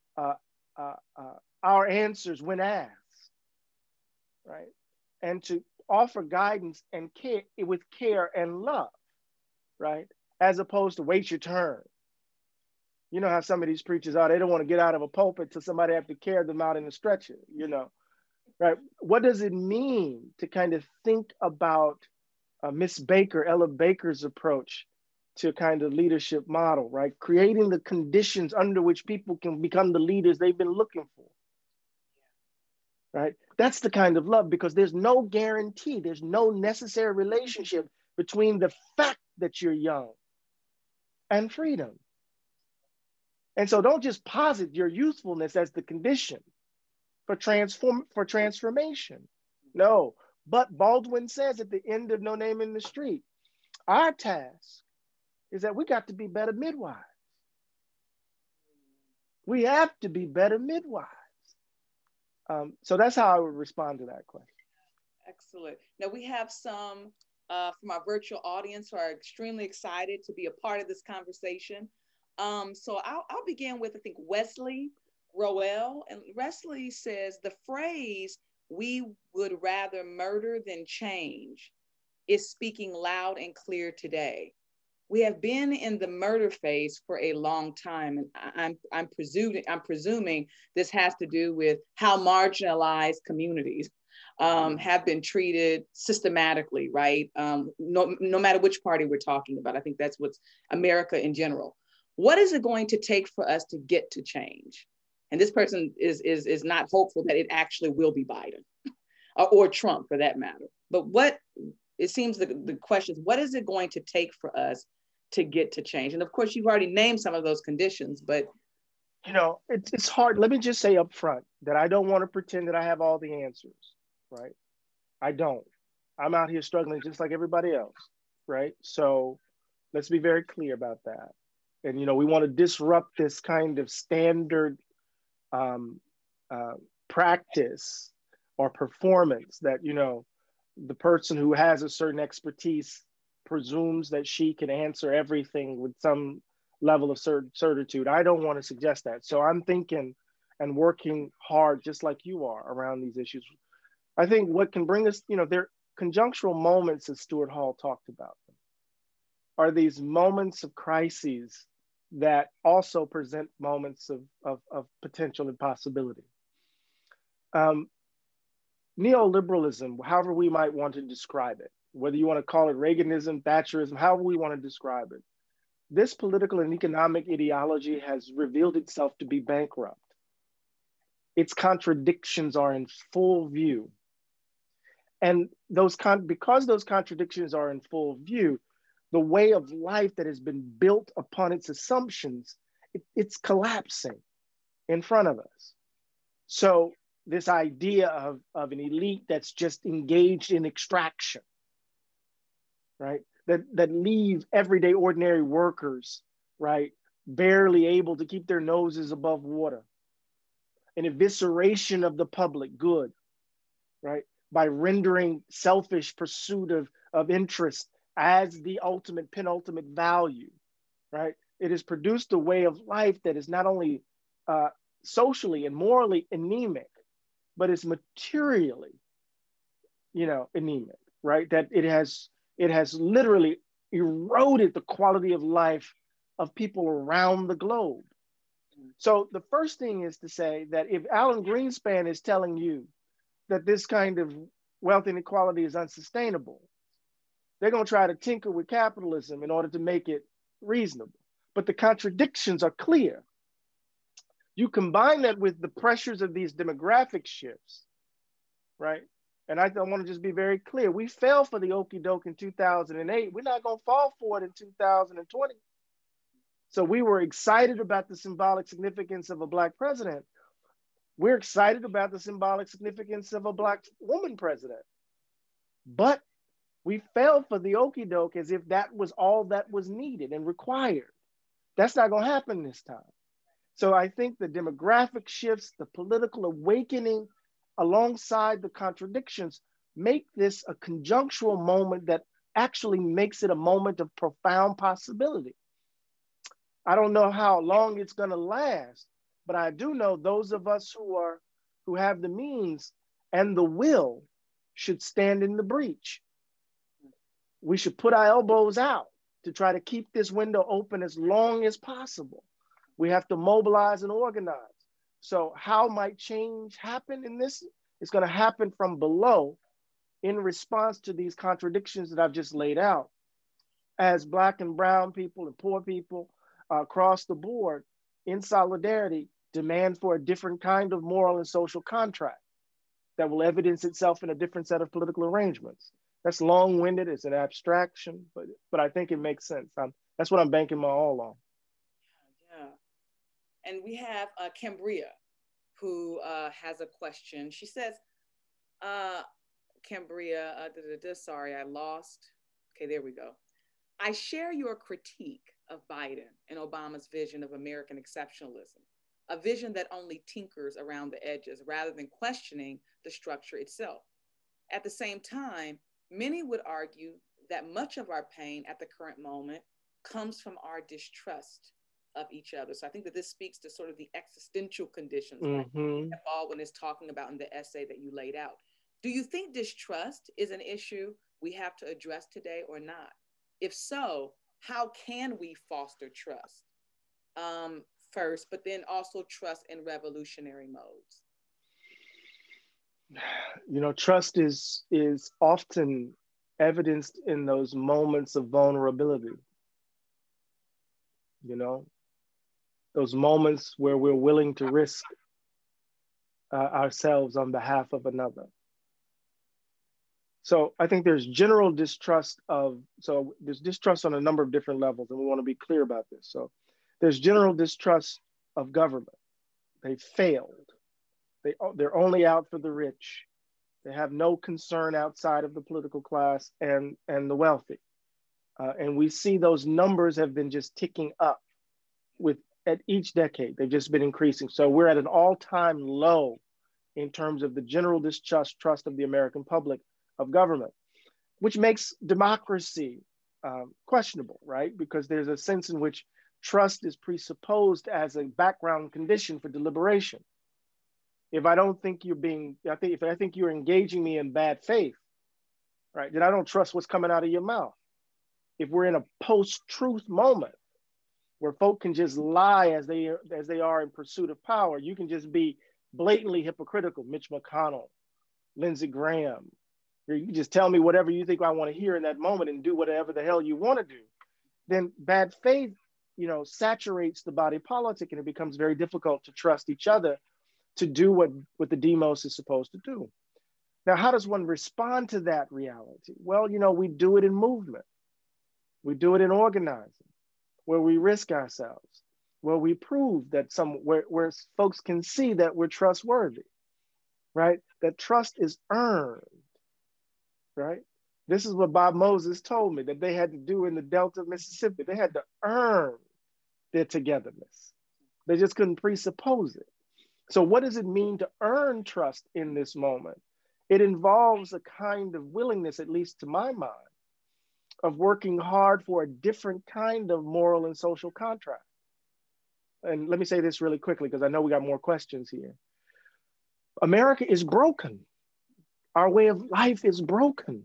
our answers when asked, right? And to offer guidance and care with care and love, right? As opposed to wait your turn. You know how some of these preachers are, they don't want to get out of a pulpit till somebody have to carry them out in a stretcher, right? What does it mean to kind of think about Miss Baker, Ella Baker's approach to kind of leadership model, right? Creating the conditions under which people can become the leaders they've been looking for, right? That's the kind of love, because there's no guarantee, there's no necessary relationship between the fact that you're young and freedom. And so don't just posit your youthfulness as the condition for transformation. No, but Baldwin says at the end of No Name in the Street, our task is that we got to be better midwives. We have to be better midwives. So that's how I would respond to that question. Excellent. Now we have some from our virtual audience who are extremely excited to be a part of this conversation. So I'll begin with, I think, Wesley Roel. And Wesley says the phrase, "we would rather murder than change," is speaking loud and clear today. We have been in the murder phase for a long time, and I'm presuming this has to do with how marginalized communities have been treated systematically, right? No matter which party we're talking about. I think that's what's America in general. What is it going to take for us to get to change? And this person is not hopeful that it actually will be Biden or Trump for that matter. But what it seems the question is, what is it going to take for us to get to change? And of course, you've already named some of those conditions, but it's hard. Let me just say up front that I don't want to pretend that I have all the answers, right? I don't. I'm out here struggling just like everybody else, right? So let's be very clear about that. And we want to disrupt this kind of standard practice or performance that the person who has a certain expertise presumes that she can answer everything with some level of certitude. I don't want to suggest that. So I'm thinking and working hard, just like you are, around these issues. I think what can bring us, they're conjunctural moments, as Stuart Hall talked about them, are these moments of crises that also present moments of potential and possibility. Neoliberalism, however we might want to describe it, whether you want to call it Reaganism, Thatcherism, however we want to describe it, this political and economic ideology has revealed itself to be bankrupt. Its contradictions are in full view. And because those contradictions are in full view, the way of life that has been built upon its assumptions, it's collapsing in front of us. So this idea of an elite that's just engaged in extraction, right? That leave everyday ordinary workers, right, barely able to keep their noses above water. An evisceration of the public good, right, by rendering selfish pursuit of interest as the ultimate, penultimate value, right? It has produced a way of life that is not only socially and morally anemic, but is materially, anemic, right? That it has literally eroded the quality of life of people around the globe. So the first thing is to say that if Alan Greenspan is telling you that this kind of wealth inequality is unsustainable, they're going to try to tinker with capitalism in order to make it reasonable. But the contradictions are clear. You combine that with the pressures of these demographic shifts, right? And I want to just be very clear. We fell for the okie doke in 2008. We're not going to fall for it in 2020. So we were excited about the symbolic significance of a Black president. We're excited about the symbolic significance of a Black woman president. But we fell for the okie doke as if that was all that was needed and required. That's not going to happen this time. So I think the demographic shifts, the political awakening, alongside the contradictions, make this a conjunctural moment that actually makes it a moment of profound possibility. I don't know how long it's going to last, but I do know those of us who have the means and the will should stand in the breach. We should put our elbows out to try to keep this window open as long as possible. We have to mobilize and organize. So how might change happen in this? It's going to happen from below in response to these contradictions that I've just laid out. As Black and brown people and poor people across the board, in solidarity, demand for a different kind of moral and social contract that will evidence itself in a different set of political arrangements. That's long-winded, it's an abstraction, but I think it makes sense. That's what I'm banking my all on. Yeah. And we have Cambria, who has a question. She says, Cambria, sorry, I lost. Okay, there we go. I share your critique of Biden and Obama's vision of American exceptionalism, a vision that only tinkers around the edges rather than questioning the structure itself. At the same time, many would argue that much of our pain at the current moment comes from our distrust of each other. So I think that this speaks to sort of the existential conditions, right, that Baldwin is talking about in the essay that you laid out. Do you think distrust is an issue we have to address today or not? If so, how can we foster trust first, but then also trust in revolutionary modes? You know, trust is often evidenced in those moments of vulnerability. You know, those moments where we're willing to risk ourselves on behalf of another. So I think there's general distrust there's distrust on a number of different levels, and we want to be clear about this. So there's general distrust of government. They failed. They're only out for the rich. They have no concern outside of the political class and the wealthy. And we see those numbers have been just ticking up at each decade. They've just been increasing. So we're at an all-time low in terms of the general trust of the American public of government, which makes democracy questionable, right? Because there's a sense in which trust is presupposed as a background condition for deliberation. If I don't think if I think you're engaging me in bad faith, right, then I don't trust what's coming out of your mouth. If we're in a post-truth moment where folk can just lie as they are in pursuit of power, you can just be blatantly hypocritical. Mitch McConnell, Lindsey Graham, you can just tell me whatever you think I want to hear in that moment and do whatever the hell you want to do. Then bad faith, you know, saturates the body politic, and it becomes very difficult to trust each other to do what the demos is supposed to do. Now, how does one respond to that reality? Well, you know, we do it in movement. We do it in organizing, where we risk ourselves, where we prove that where folks can see that we're trustworthy, right? That trust is earned, right? This is what Bob Moses told me that they had to do in the Delta of Mississippi. They had to earn their togetherness. They just couldn't presuppose it. So what does it mean to earn trust in this moment? It involves a kind of willingness, at least to my mind, of working hard for a different kind of moral and social contract. And let me say this really quickly, because I know we got more questions here. America is broken. Our way of life is broken.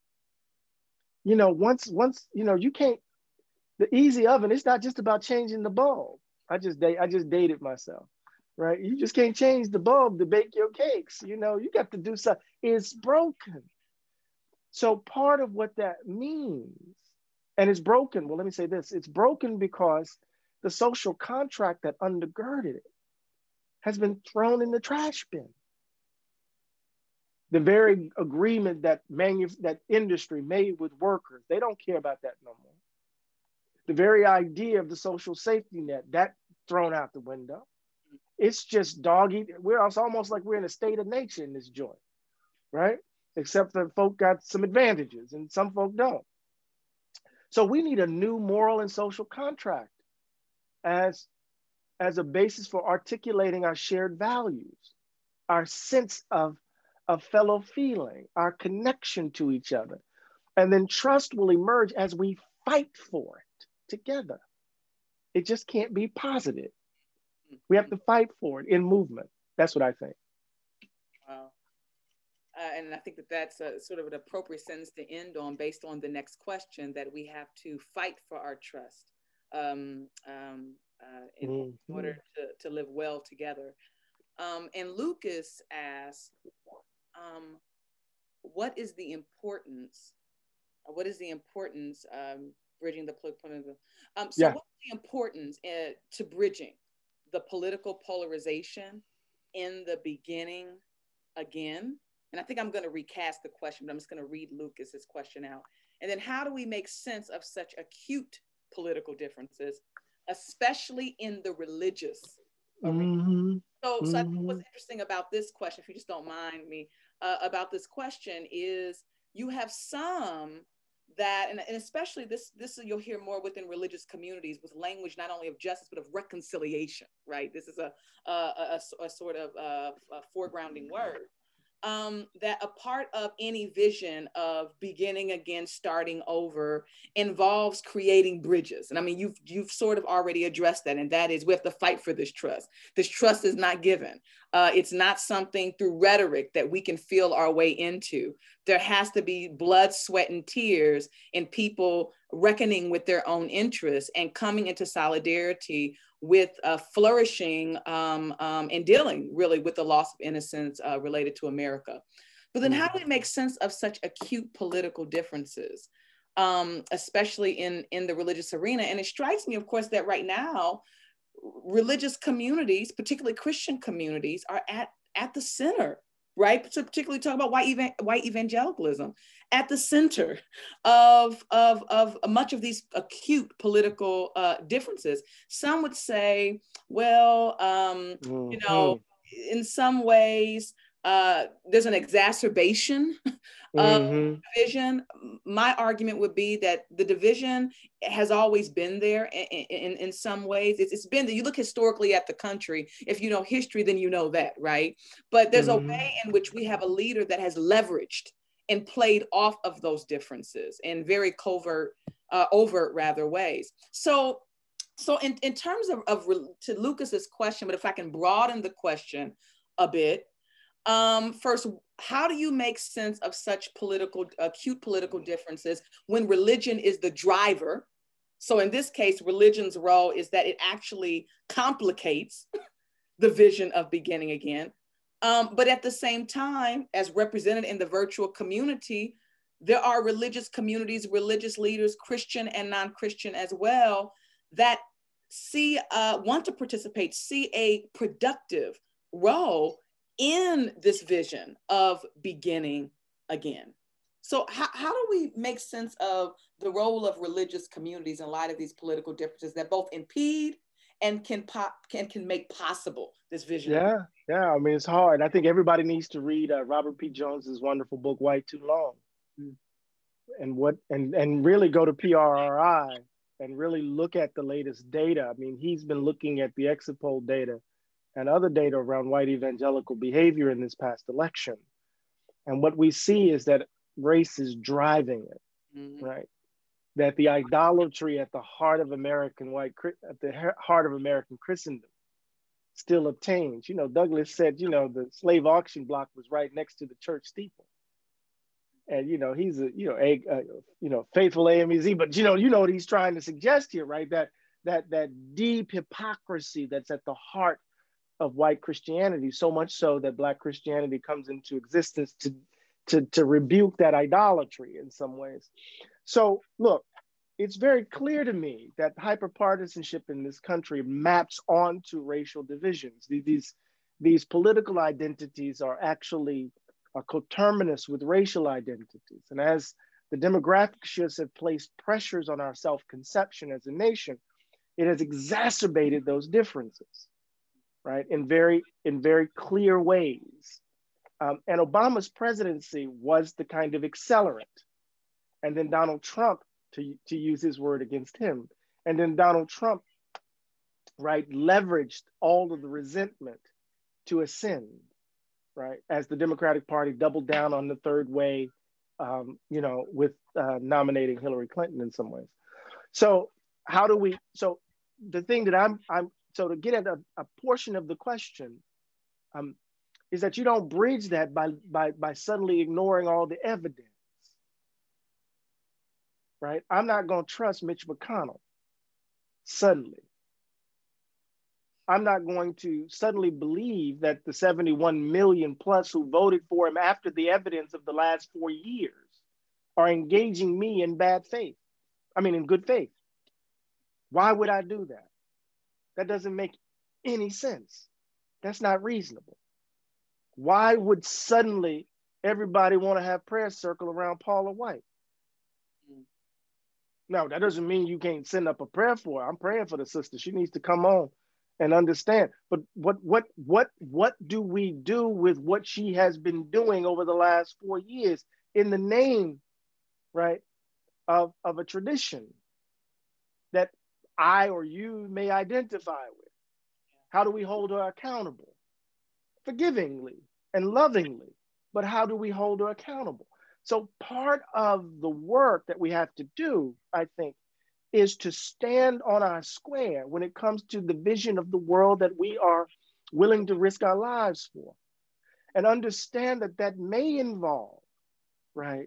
You know, once you know, you can't, the easy oven, it's not just about changing the bulb. I just dated myself, right? You just can't change the bulb to bake your cakes. You know, you got to do something. It's broken. So part of what that means, and it's broken, well, let me say this, it's broken because the social contract that undergirded it has been thrown in the trash bin. The very agreement that industry made with workers, they don't care about that no more. The very idea of the social safety net, that thrown out the window. It's just dog-eat. It's almost like we're in a state of nature in this joint, right? Except that folk got some advantages and some folk don't. So we need a new moral and social contract as a basis for articulating our shared values, our sense of fellow feeling, our connection to each other. And then trust will emerge as we fight for it together. It just can't be positive. We have to fight for it in movement. That's what I think. Wow. And I think that that's a sort of an appropriate sentence to end on, based on the next question, that we have to fight for our trust in order to live well together. And Lucas asks, what is the importance bridging the political, what's the importance to bridging the political polarization in the beginning again? And I think I'm going to recast the question, but I'm just going to read Lucas's question out. And then, how do we make sense of such acute political differences, especially in the religious arena? So I think what's interesting about this question, if you just don't mind me, about this question, is you have some that, and especially this you'll hear more within religious communities, with language not only of justice but of reconciliation, right? This is a sort of a foregrounding word. that a part of any vision of beginning again, starting over, involves creating bridges. And I mean, you've sort of already addressed that, and that is we have to fight for this trust. This trust is not given. It's not something through rhetoric that we can feel our way into. There has to be blood, sweat, and tears, and people reckoning with their own interests and coming into solidarity with flourishing and dealing really with the loss of innocence related to America. But then how do we make sense of such acute political differences, especially in the religious arena? And it strikes me, of course, that right now, religious communities, particularly Christian communities, are at the center, right? So particularly talk about white evangelicalism at the center of much of these acute political differences. Some would say, well, you know, in some ways, there's an exacerbation of division. My argument would be that the division has always been there in some ways. It's been there. You look historically at the country, if you know history, then you know that, right? But there's a way in which we have a leader that has leveraged and played off of those differences in very overt rather ways. So in terms of to Lucas's question, but if I can broaden the question a bit, first, how do you make sense of such acute political differences when religion is the driver? So in this case, religion's role is that it actually complicates the vision of beginning again. But at the same time, as represented in the virtual community, there are religious communities, religious leaders, Christian and non-Christian as well, that want to participate, see a productive role in this vision of beginning again. So how do we make sense of the role of religious communities in light of these political differences that both impede and can make possible this vision? Yeah. I mean, it's hard. I think everybody needs to read Robert P. Jones's wonderful book, White Too Long, and really go to PRRI and really look at the latest data. I mean, he's been looking at the exit poll data and other data around white evangelical behavior in this past election. And what we see is that race is driving it, right? That the idolatry at the heart of American Christendom still obtains. You know, Douglas said, you know, the slave auction block was right next to the church steeple. And, you know, he's faithful AMEZ, but, you know what he's trying to suggest here, right? That deep hypocrisy that's at the heart of white Christianity, so much so that Black Christianity comes into existence to rebuke that idolatry in some ways. So look, it's very clear to me that hyperpartisanship in this country maps onto racial divisions. These political identities are actually coterminous with racial identities. And as the demographic shifts have placed pressures on our self-conception as a nation, it has exacerbated those differences, right? In very clear ways. And Obama's presidency was the kind of accelerant. And then Donald Trump, to use his word against him, and then Donald Trump, right, leveraged all of the resentment to ascend, right? As the Democratic Party doubled down on the third way, with nominating Hillary Clinton in some ways. So the thing that so to get at a portion of the question, is that you don't bridge that by suddenly ignoring all the evidence, right? I'm not going to trust Mitch McConnell suddenly. I'm not going to suddenly believe that the 71 million plus who voted for him after the evidence of the last 4 years are engaging me in in good faith. Why would I do that? That doesn't make any sense. That's not reasonable. Why would suddenly everybody want to have prayer circle around Paula White? No, that doesn't mean you can't send up a prayer for her. I'm praying for the sister. She needs to come on and understand. But what do we do with what she has been doing over the last 4 years in the name, right, of a tradition that I or you may identify with? How do we hold her accountable? Forgivingly and lovingly, but how do we hold her accountable? So part of the work that we have to do, I think, is to stand on our square when it comes to the vision of the world that we are willing to risk our lives for, and understand that that may involve, right,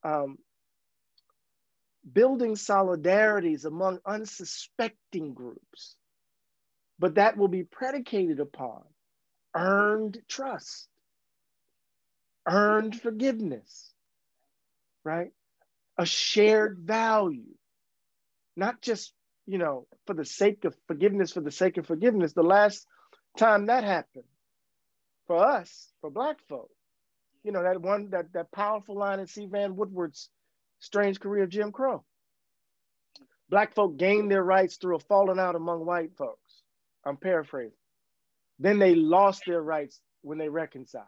building solidarities among unsuspecting groups, but that will be predicated upon earned trust, earned forgiveness, right? A shared value, not just, for the sake of forgiveness, for the sake of forgiveness. The last time that happened for us, for Black folk, that powerful line in C. Van Woodward's Strange Career of Jim Crow. Black folk gained their rights through a falling out among white folks. I'm paraphrasing. Then they lost their rights when they reconciled.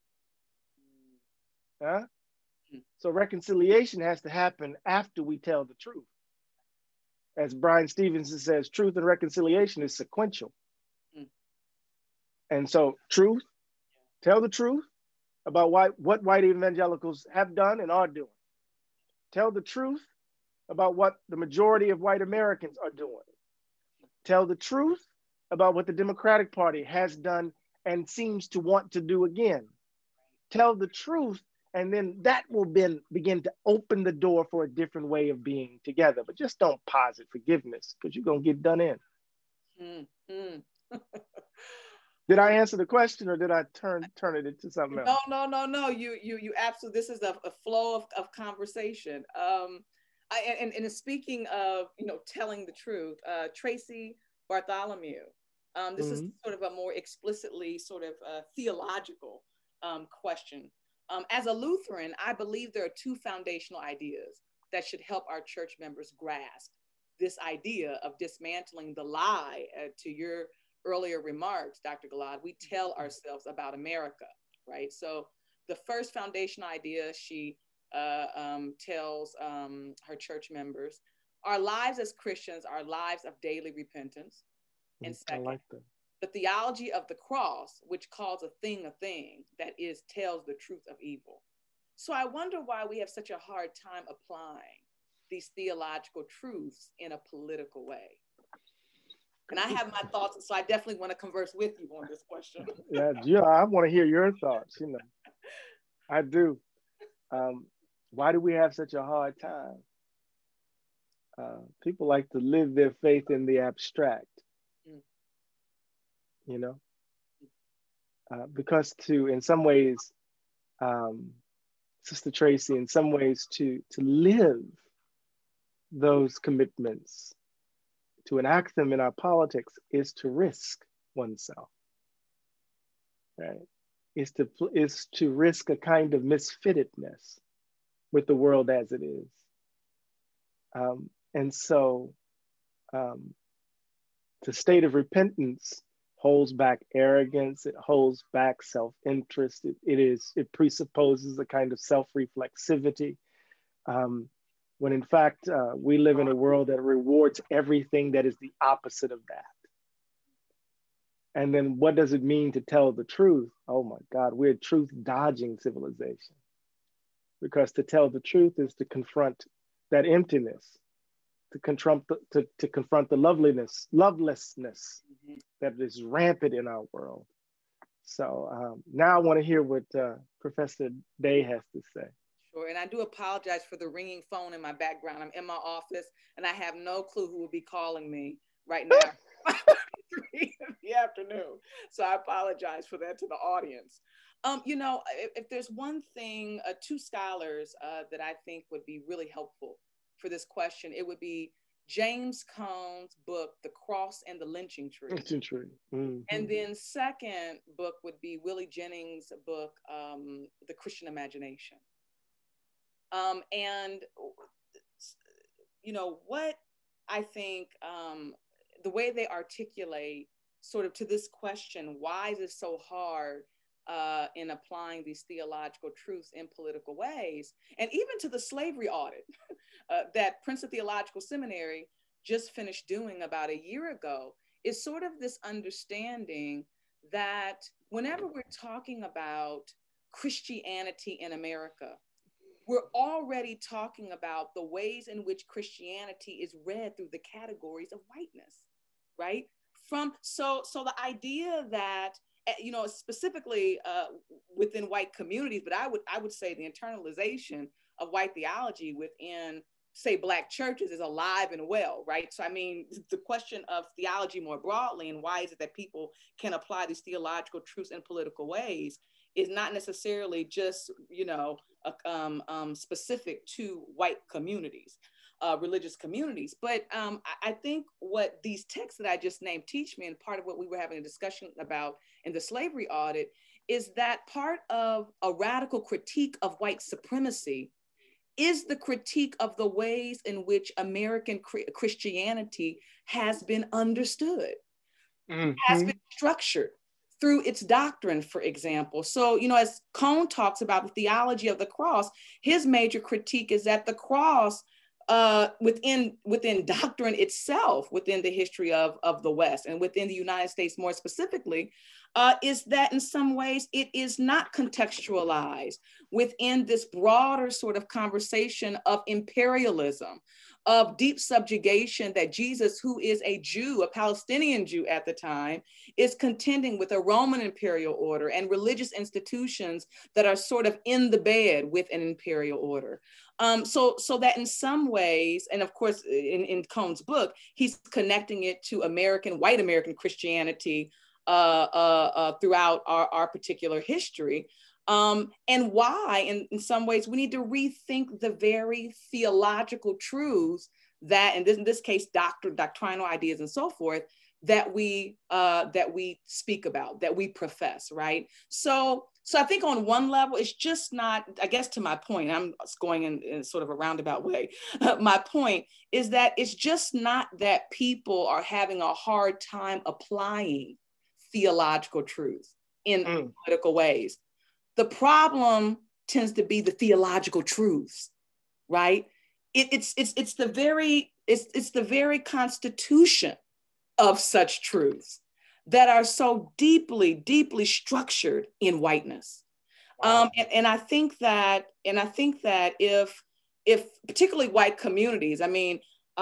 Huh? So reconciliation has to happen after we tell the truth. As Brian Stevenson says, truth and reconciliation is sequential. And so truth, tell the truth about what white evangelicals have done and are doing. Tell the truth about what the majority of white Americans are doing. Tell the truth about what the Democratic Party has done and seems to want to do again. Tell the truth, and then that will begin to open the door for a different way of being together. But just don't posit forgiveness, because you're going to get done in. Did I answer the question, or did I turn it into something else? No. You absolutely. This is a flow of conversation. And speaking of telling the truth, Tracy Bartholomew. This is sort of a more explicitly sort of theological question. As a Lutheran, I believe there are two foundational ideas that should help our church members grasp this idea of dismantling the lie. To your earlier remarks, Dr. Glaude, we tell ourselves about America, right? So the first foundational idea she tells her church members, our lives as Christians are lives of daily repentance. And second, I like that. The theology of the cross, which calls a thing, that is, tells the truth of evil. So I wonder why we have such a hard time applying these theological truths in a political way. And I have my thoughts, so I definitely want to converse with you on this question. Yeah, I want to hear your thoughts, I do. Why do we have such a hard time? People like to live their faith in the abstract. Because in some ways, Sister Tracy, in some ways to live those commitments, to enact them in our politics, is to risk oneself, right? Is to risk a kind of misfittedness with the world as it is. And so the state of repentance holds back arrogance, it holds back self-interest, it presupposes a kind of self-reflexivity, when in fact we live in a world that rewards everything that is the opposite of that. And then what does it mean to tell the truth? Oh my God, we're a truth-dodging civilization. Because to tell the truth is to confront that emptiness, to confront the lovelessness that is rampant in our world. So now I want to hear what Professor Day has to say. Sure, and I do apologize for the ringing phone in my background. I'm in my office and I have no clue who will be calling me right now. 3 in the afternoon. So I apologize for that to the audience. If there's one thing, two scholars that I think would be really helpful for this question, it would be James Cone's book, The Cross and the Lynching Tree. Lynching Tree. Mm-hmm. And then second book would be Willie Jennings' book, The Christian Imagination. What I think, the way they articulate sort of to this question, why is it so hard in applying these theological truths in political ways, and even to the slavery audit that Princeton Theological Seminary just finished doing about a year ago, is sort of this understanding that whenever we're talking about Christianity in America, we're already talking about the ways in which Christianity is read through the categories of whiteness, right? So the idea that, you know, specifically within white communities, but I would say the internalization of white theology within, say, Black churches is alive and well, right? So I mean, the question of theology more broadly and why is it that people can apply these theological truths in political ways is not necessarily just, you know, specific to white communities, religious communities. But I think what these texts that I just named teach me, and part of what we were having a discussion about in the slavery audit, is that part of a radical critique of white supremacy is the critique of the ways in which American Christianity has been understood, has been structured through its doctrine, for example. So, you know, as Cone talks about the theology of the cross, his major critique is that the cross within doctrine itself, within the history of the West and within the United States more specifically, is that in some ways it is not contextualized within this broader sort of conversation of imperialism, of deep subjugation that Jesus, who is a Jew, a Palestinian Jew at the time, is contending with a Roman imperial order and religious institutions that are sort of in the bed with an imperial order. So that in some ways, and of course in Cone's book, he's connecting it to white American Christianity throughout our particular history. And why, in some ways, we need to rethink the very theological truths that, in this case, doctrinal ideas and so forth, that we speak about, that we profess, right? So I think on one level, it's just not, I guess to my point, I'm going in sort of a roundabout way. My point is that it's just not that people are having a hard time applying theological truths in political ways. The problem tends to be the theological truths, right? It's the very constitution of such truths that are so deeply, deeply structured in whiteness. Wow. And I think that if particularly white communities, I mean,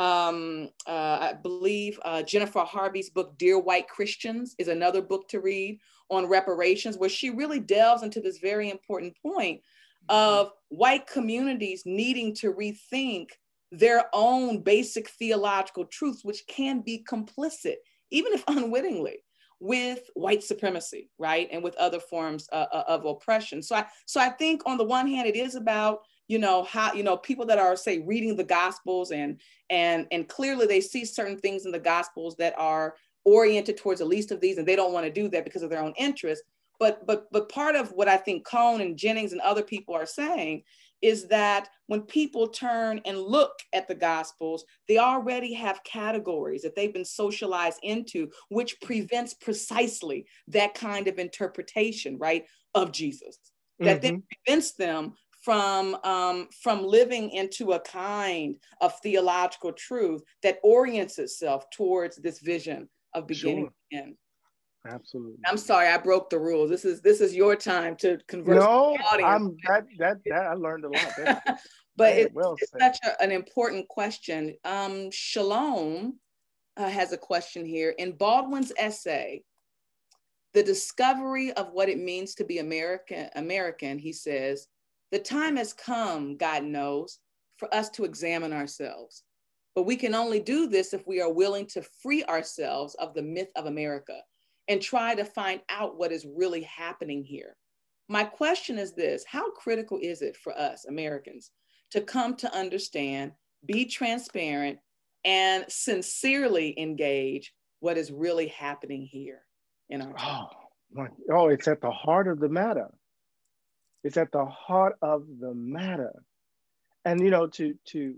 I believe Jennifer Harvey's book, Dear White Christians, is another book to read on reparations, where she really delves into this very important point of white communities needing to rethink their own basic theological truths, which can be complicit, even if unwittingly, with white supremacy, right? And with other forms of oppression. So I think on the one hand, it is about, you know, how, you know, people that are, say, reading the Gospels and clearly they see certain things in the Gospels that are oriented towards the least of these, and they don't want to do that because of their own interests. But part of what I think Cone and Jennings and other people are saying is that when people turn and look at the Gospels, they already have categories that they've been socialized into, which prevents precisely that kind of interpretation, right, of Jesus, that then prevents them from living into a kind of theological truth that orients itself towards this vision of beginning to end. Absolutely. I'm sorry, I broke the rules. This is your time to converse with the audience. I learned a lot. But it's such an important question. Shalom has a question here. In Baldwin's essay, The Discovery of What It Means to Be American, he says, the time has come, God knows, for us to examine ourselves. But we can only do this if we are willing to free ourselves of the myth of America and try to find out what is really happening here. My question is this: how critical is it for us Americans to come to understand, be transparent, and sincerely engage what is really happening here in our time? It's at the heart of the matter. It's at the heart of the matter. And, you know, to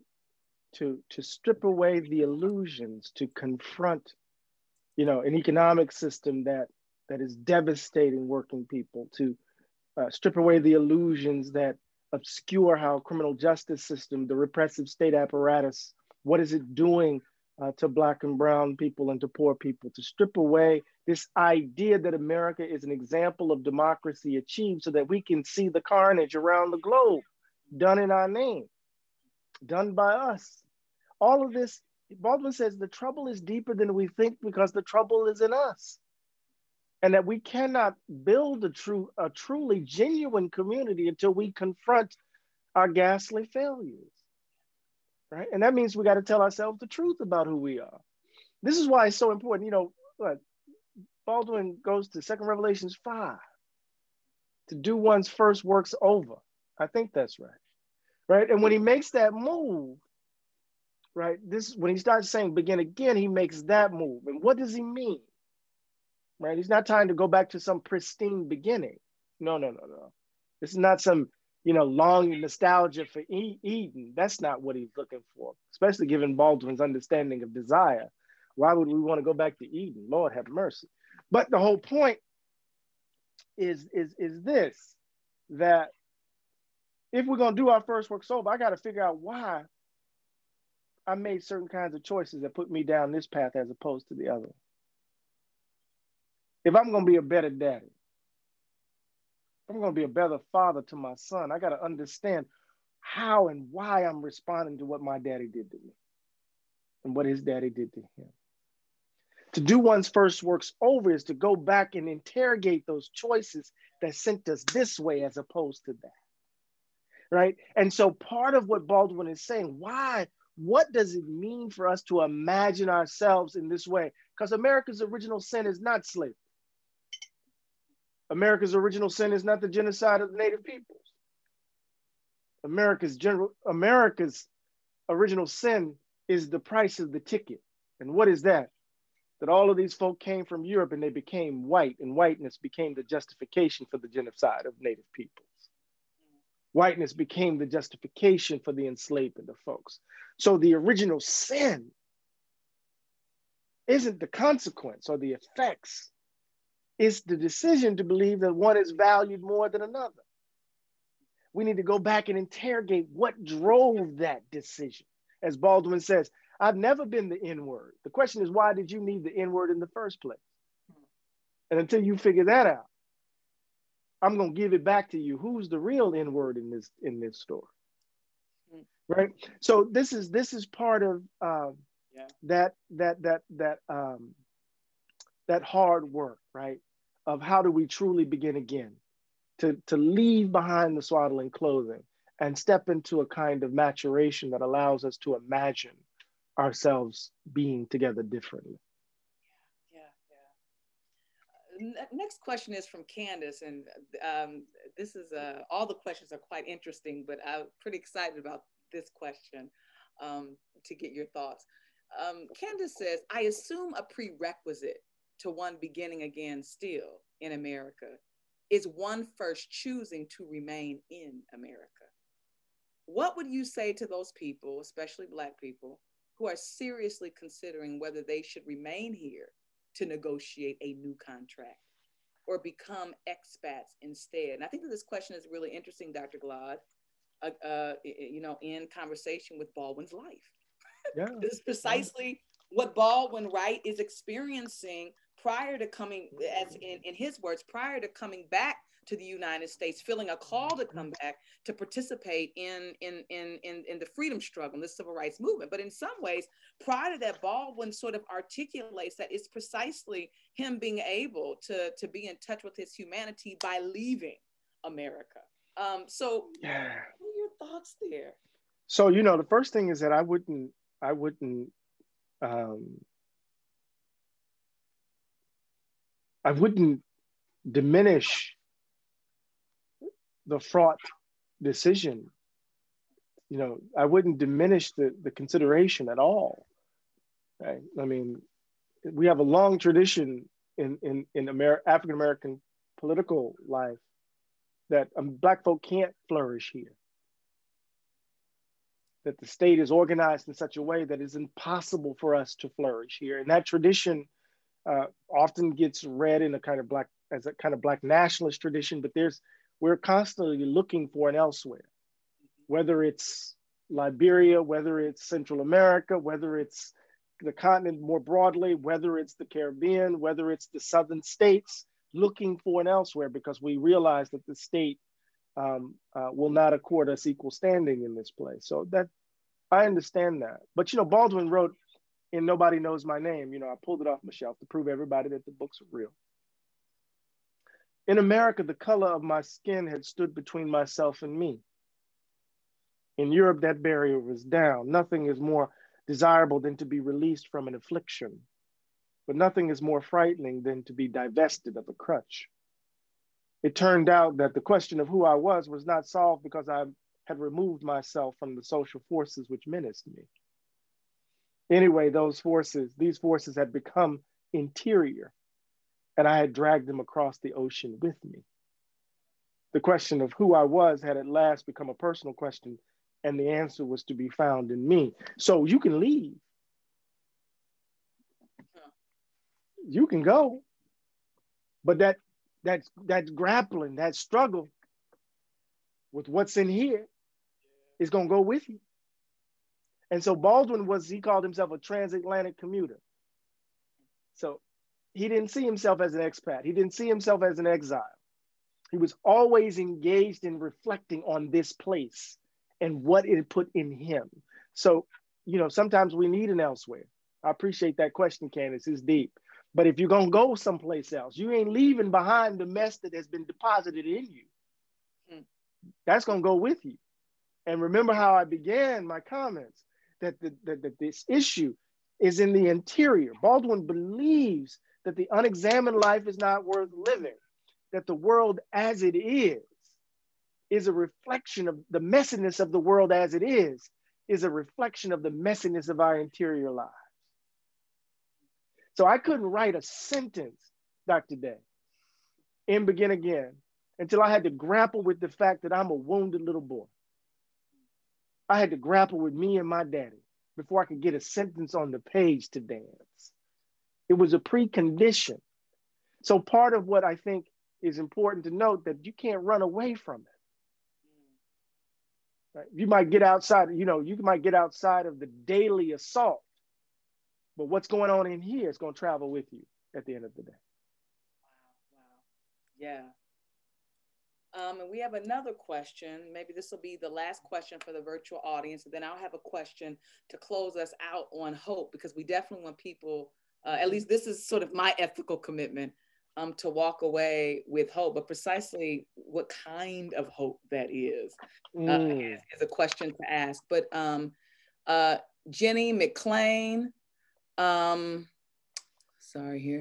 strip away the illusions, to confront, you know, an economic system that is devastating working people, to strip away the illusions that obscure how criminal justice system, the repressive state apparatus, what is it doing to Black and brown people and to poor people, to strip away this idea that America is an example of democracy achieved so that we can see the carnage around the globe done in our name, done by us. All of this, Baldwin says, the trouble is deeper than we think because the trouble is in us. And that we cannot build a truly genuine community until we confront our ghastly failures, right? And that means we got to tell ourselves the truth about who we are. This is why it's so important. You know, Baldwin goes to 2 Revelations 5, to do one's first works over. I think that's right, right? And when he makes that move, right, when he starts saying begin again, he makes that move. And what does he mean? Right? He's not trying to go back to some pristine beginning. No. This is not some, long nostalgia for Eden. That's not what he's looking for, especially given Baldwin's understanding of desire. Why would we want to go back to Eden? Lord have mercy. But the whole point is this, that if we're going to do our first work sober, I got to figure out why I made certain kinds of choices that put me down this path as opposed to the other. If I'm going to be a better daddy, if I'm going to be a better father to my son, I got to understand how and why I'm responding to what my daddy did to me and what his daddy did to him. To do one's first works over is to go back and interrogate those choices that sent us this way as opposed to that, right? And so part of what Baldwin is saying, what does it mean for us to imagine ourselves in this way? Because America's original sin is not slavery. America's original sin is not the genocide of the native peoples. America's original sin is the price of the ticket. And what is that? That all of these folk came from Europe and they became white, and whiteness became the justification for the genocide of native peoples. Whiteness became the justification for the enslavement of folks. So the original sin isn't the consequence or the effects. It's the decision to believe that one is valued more than another. We need to go back and interrogate what drove that decision. As Baldwin says, I've never been the N-word. The question is, why did you need the N-word in the first place? And until you figure that out, I'm going to give it back to you. Who's the real N-word in this story? Right? So this is part of that hard work, right? Of how do we truly begin again, to leave behind the swaddling clothing and step into a kind of maturation that allows us to imagine ourselves being together differently. Next question is from Candace, and this is all the questions are quite interesting, but I'm pretty excited about this question to get your thoughts. Candace says, I assume a prerequisite to one beginning again still in America is one first choosing to remain in America. What would you say to those people, especially Black people, who are seriously considering whether they should remain here to negotiate a new contract or become expats instead? And I think that this question is really interesting, Dr. Glaude, in conversation with Baldwin's life. Yeah. This is precisely what Baldwin, right, is experiencing prior to coming, as in his words, prior to coming back to the United States, feeling a call to come back to participate in the freedom struggle and the civil rights movement. But in some ways, prior to that, Baldwin sort of articulates that it's precisely him being able to be in touch with his humanity by leaving America. So what are your thoughts there? So, the first thing is that I wouldn't diminish the fraught decision. I wouldn't diminish the consideration at all. Right? I mean, we have a long tradition in African American political life that Black folk can't flourish here. That the state is organized in such a way that it's impossible for us to flourish here. And that tradition often gets read in a kind of Black nationalist tradition, but we're constantly looking for an elsewhere, whether it's Liberia, whether it's Central America, whether it's the continent more broadly, whether it's the Caribbean, whether it's the southern states, looking for an elsewhere because we realize that the state will not accord us equal standing in this place. So that I understand that. But, you know, Baldwin wrote in Nobody Knows My Name, you know, I pulled it off my shelf to prove everybody that the books are real. In America, the color of my skin had stood between myself and me. In Europe, that barrier was down. Nothing is more desirable than to be released from an affliction, but nothing is more frightening than to be divested of a crutch. It turned out that the question of who I was not solved because I had removed myself from the social forces which menaced me. Anyway, these forces had become interior, and I had dragged them across the ocean with me. The question of who I was had at last become a personal question, and the answer was to be found in me. So you can leave. You can go. But that grappling, that struggle with what's in here is going to go with you. And so Baldwin he called himself a transatlantic commuter. So he didn't see himself as an expat. He didn't see himself as an exile. He was always engaged in reflecting on this place and what it put in him. So, you know, sometimes we need an elsewhere. I appreciate that question, Candace. It's deep. But if you're going to go someplace else, you ain't leaving behind the mess that has been deposited in you. That's going to go with you. And remember how I began my comments, that this issue is in the interior. Baldwin believes that the unexamined life is not worth living, that the world as it is a reflection of the messiness of the world as it is a reflection of the messiness of our interior lives. So I couldn't write a sentence, Dr. Day, in Begin Again, until I had to grapple with the fact that I'm a wounded little boy. I had to grapple with me and my daddy before I could get a sentence on the page to dance. It was a precondition. So part of what I think is important to note that you can't run away from it. Right? You might get outside, you might get outside of the daily assault, but what's going on in here is going to travel with you at the end of the day. Wow. Yeah. And we have another question. Maybe this will be the last question for the virtual audience. And then I'll have a question to close us out on hope, because we definitely want people, at least this is sort of my ethical commitment, to walk away with hope. But precisely what kind of hope that is a question to ask. But Jenny McLean, sorry here.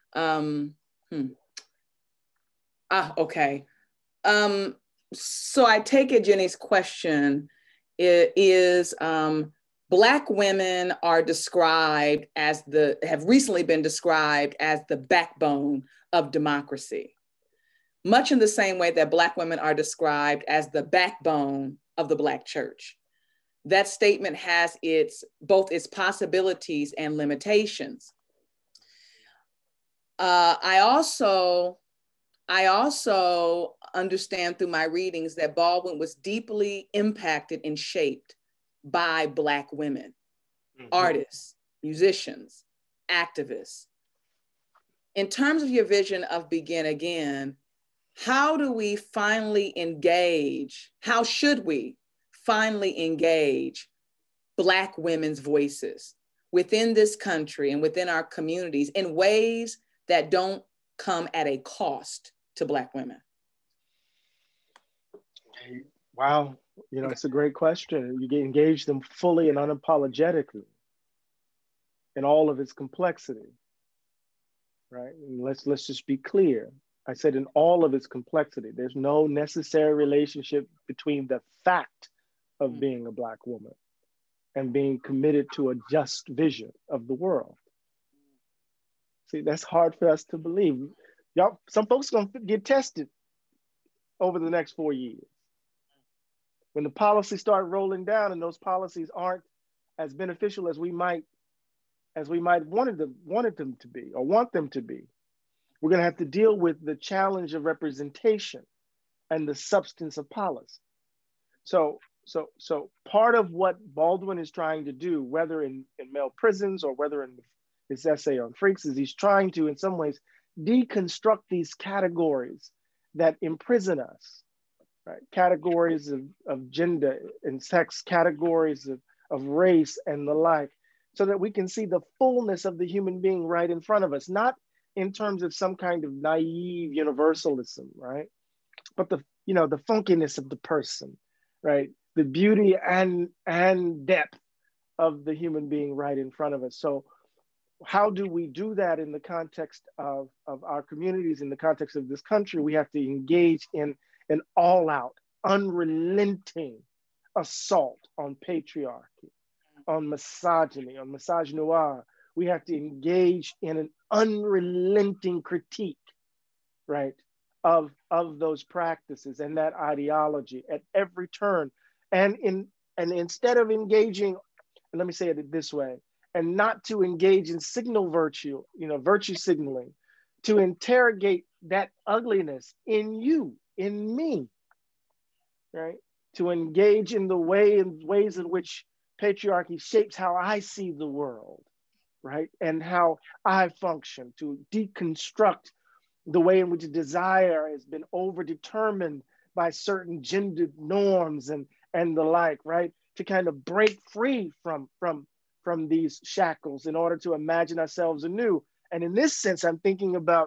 Okay. So I take it Jenny's question is Black women are described as have recently been described as the backbone of democracy, much in the same way that Black women are described as the backbone of the Black church. That statement has both its possibilities and limitations. I also understand through my readings that Baldwin was deeply impacted and shaped by Black women, artists, musicians, activists. In terms of your vision of Begin Again, how should we finally engage Black women's voices within this country and within our communities in ways that don't come at a cost to Black women? Wow, it's a great question. You engage them fully and unapologetically in all of its complexity, right? And let's just be clear. I said in all of its complexity. There's no necessary relationship between the fact of being a Black woman and being committed to a just vision of the world. See, that's hard for us to believe. Y'all, some folks are gonna get tested over the next 4 years. When the policies start rolling down and those policies aren't as beneficial as we might wanted them to be or want them to be, we're gonna have to deal with the challenge of representation and the substance of policy. So so part of what Baldwin is trying to do, whether in male prisons or whether in his essay on freaks, is he's trying to, in some ways, deconstruct these categories that imprison us, right? Categories of gender and sex, categories of race and the like, so that we can see the fullness of the human being right in front of us, not in terms of some kind of naive universalism, right? But the funkiness of the person, right? The beauty and depth of the human being right in front of us. So how do we do that in the context of our communities, in the context of this country? We have to engage in an all-out, unrelenting assault on patriarchy, on misogyny, on misogynoir. We have to engage in an unrelenting critique, right, of those practices and that ideology at every turn. And instead of engaging, and let me say it this way, and not to engage in signal virtue, virtue signaling, to interrogate that ugliness in you, in me, right? To engage in the ways in which patriarchy shapes how I see the world, right? And how I function, to deconstruct the way in which desire has been overdetermined by certain gendered norms and the like, right? To kind of break free from these shackles in order to imagine ourselves anew. And in this sense, I'm thinking about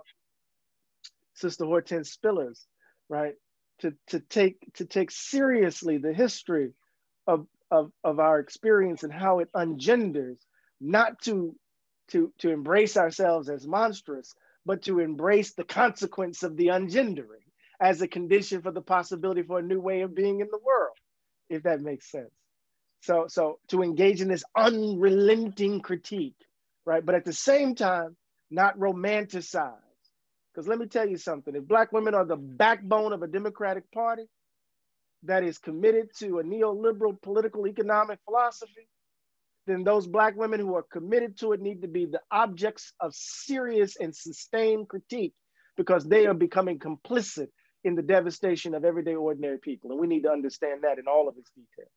Sister Hortense Spillers, right? To take seriously the history of our experience and how it ungenders, not to embrace ourselves as monstrous, but to embrace the consequence of the ungendering as a condition for the possibility for a new way of being in the world, if that makes sense. So to engage in this unrelenting critique, right? But at the same time, not romanticize. Because let me tell you something, if Black women are the backbone of a Democratic Party that is committed to a neoliberal political economic philosophy, then those Black women who are committed to it need to be the objects of serious and sustained critique, because they are becoming complicit in the devastation of everyday ordinary people. And we need to understand that in all of its detail.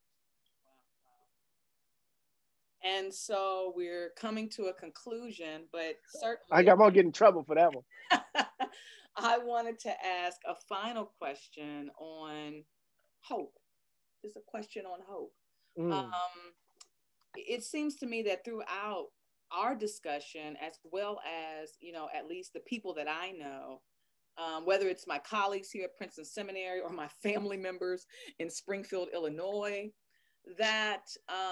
And so we're coming to a conclusion, but certainly I'm gonna get in trouble for that one. I wanted to ask a final question on hope. It's a question on hope. It seems to me that throughout our discussion, as well as, at least the people that I know, whether it's my colleagues here at Princeton Seminary or my family members in Springfield, Illinois, that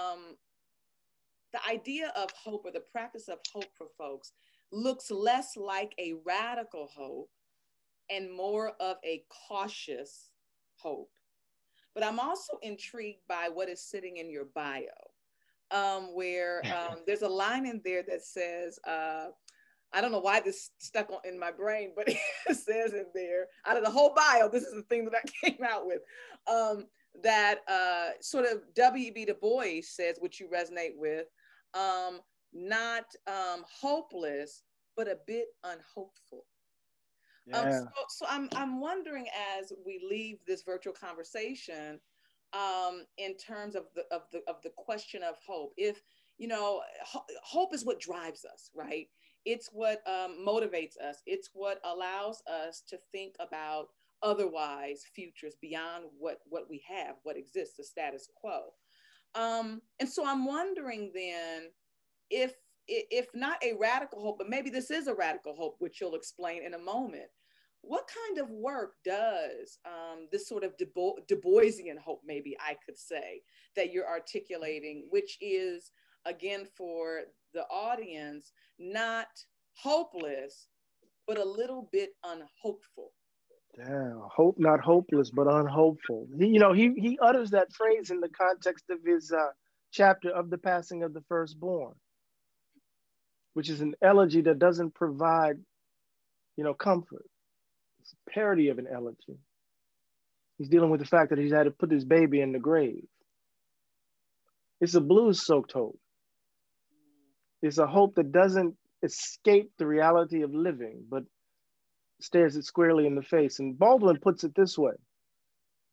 the idea of hope, or the practice of hope for folks, looks less like a radical hope and more of a cautious hope. But I'm also intrigued by what is sitting in your bio, where there's a line in there that says, I don't know why this stuck in my brain, but it says in there, out of the whole bio, this is the thing that I came out with, that sort of W.E.B. Du Bois says, which you resonate with, not hopeless, but a bit unhopeful. Yeah. So I'm wondering, as we leave this virtual conversation, in terms of the question of hope, if hope is what drives us, right? It's what motivates us. It's what allows us to think about otherwise futures beyond what we have, what exists, the status quo. And so I'm wondering then, if not a radical hope, but maybe this is a radical hope, which you'll explain in a moment, what kind of work does this sort of Du Boisian hope, maybe I could say, that you're articulating, which is, again, for the audience, not hopeless, but a little bit unhopeful? Yeah, hope not hopeless, but unhopeful. He utters that phrase in the context of his chapter of the passing of the firstborn, which is an elegy that doesn't provide, comfort. It's a parody of an elegy. He's dealing with the fact that he's had to put his baby in the grave. It's a blues-soaked hope. It's a hope that doesn't escape the reality of living, but stares it squarely in the face. And Baldwin puts it this way,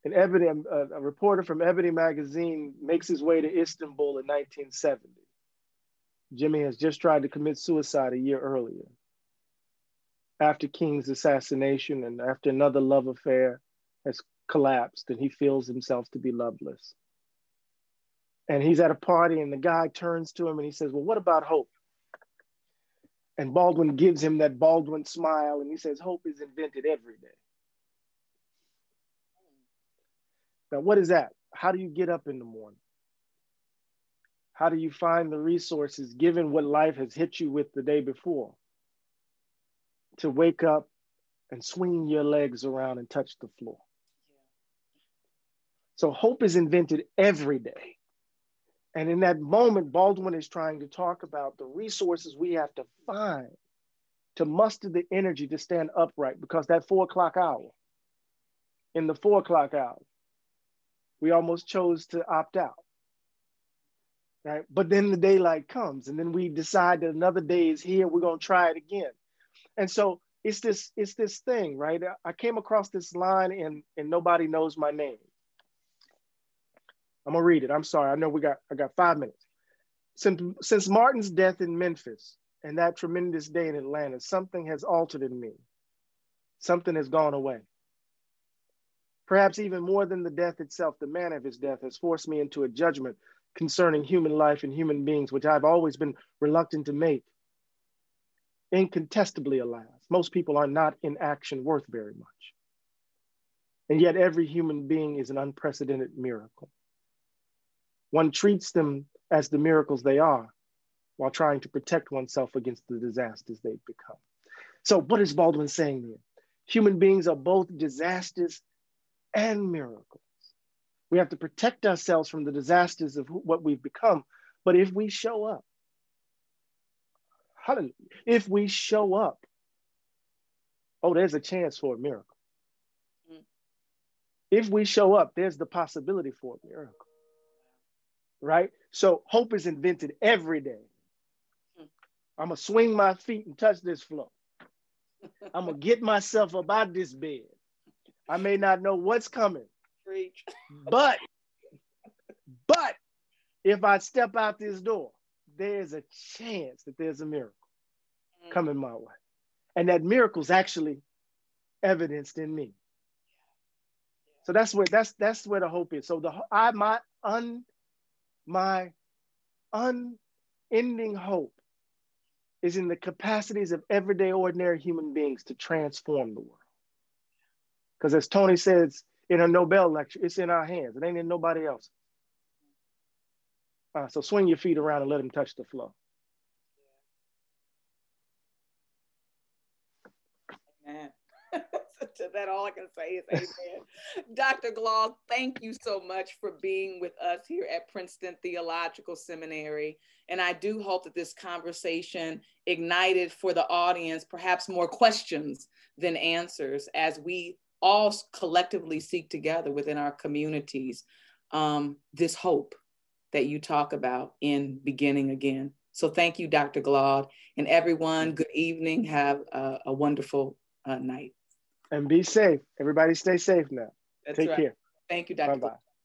a reporter from Ebony magazine makes his way to Istanbul in 1970. Jimmy has just tried to commit suicide a year earlier, after King's assassination and after another love affair has collapsed and he feels himself to be loveless. And he's at a party and the guy turns to him and he says, well, what about hope? And Baldwin gives him that Baldwin smile and he says, hope is invented every day. Now, what is that? How do you get up in the morning? How do you find the resources, given what life has hit you with the day before, to wake up and swing your legs around and touch the floor? So hope is invented every day. And in that moment, Baldwin is trying to talk about the resources we have to find to muster the energy to stand upright, because that 4 o'clock hour, in the 4 o'clock hour, we almost chose to opt out, right? But then the daylight comes and then we decide that another day is here, we're gonna try it again. And so it's this thing, right? I came across this line in Nobody Knows My Name. I'm gonna read it. I'm sorry. I know I got 5 minutes. Since Martin's death in Memphis and that tremendous day in Atlanta, something has altered in me. Something has gone away. Perhaps even more than the death itself, the manner of his death has forced me into a judgment concerning human life and human beings, which I've always been reluctant to make. Incontestably, alas, most people are not in action worth very much. And yet every human being is an unprecedented miracle. One treats them as the miracles they are while trying to protect oneself against the disasters they've become. So what is Baldwin saying here? Human beings are both disasters and miracles. We have to protect ourselves from the disasters of what we've become. But if we show up, hallelujah, if we show up, oh, there's a chance for a miracle. If we show up, there's the possibility for a miracle, right? So hope is invented every day. I'm gonna swing my feet and touch this floor. I'm gonna get myself up out this bed. I may not know what's coming, but if I step out this door, there's a chance that there's a miracle coming my way. And that miracle's actually evidenced in me. So that's where the hope is. So my unending hope is in the capacities of everyday ordinary human beings to transform the world. Because as Tony says in her Nobel lecture, it's in our hands. It ain't in nobody else. So swing your feet around and let them touch the floor. Amen. To that, all I can say is amen. Dr. Glaude, thank you so much for being with us here at Princeton Theological Seminary. And I do hope that this conversation ignited for the audience perhaps more questions than answers as we all collectively seek together within our communities this hope that you talk about in Beginning Again. So thank you, Dr. Glaude, and everyone, good evening. Have a wonderful night. And be safe. Everybody stay safe now. That's Take right. care. Thank you, Dr. Bye-bye.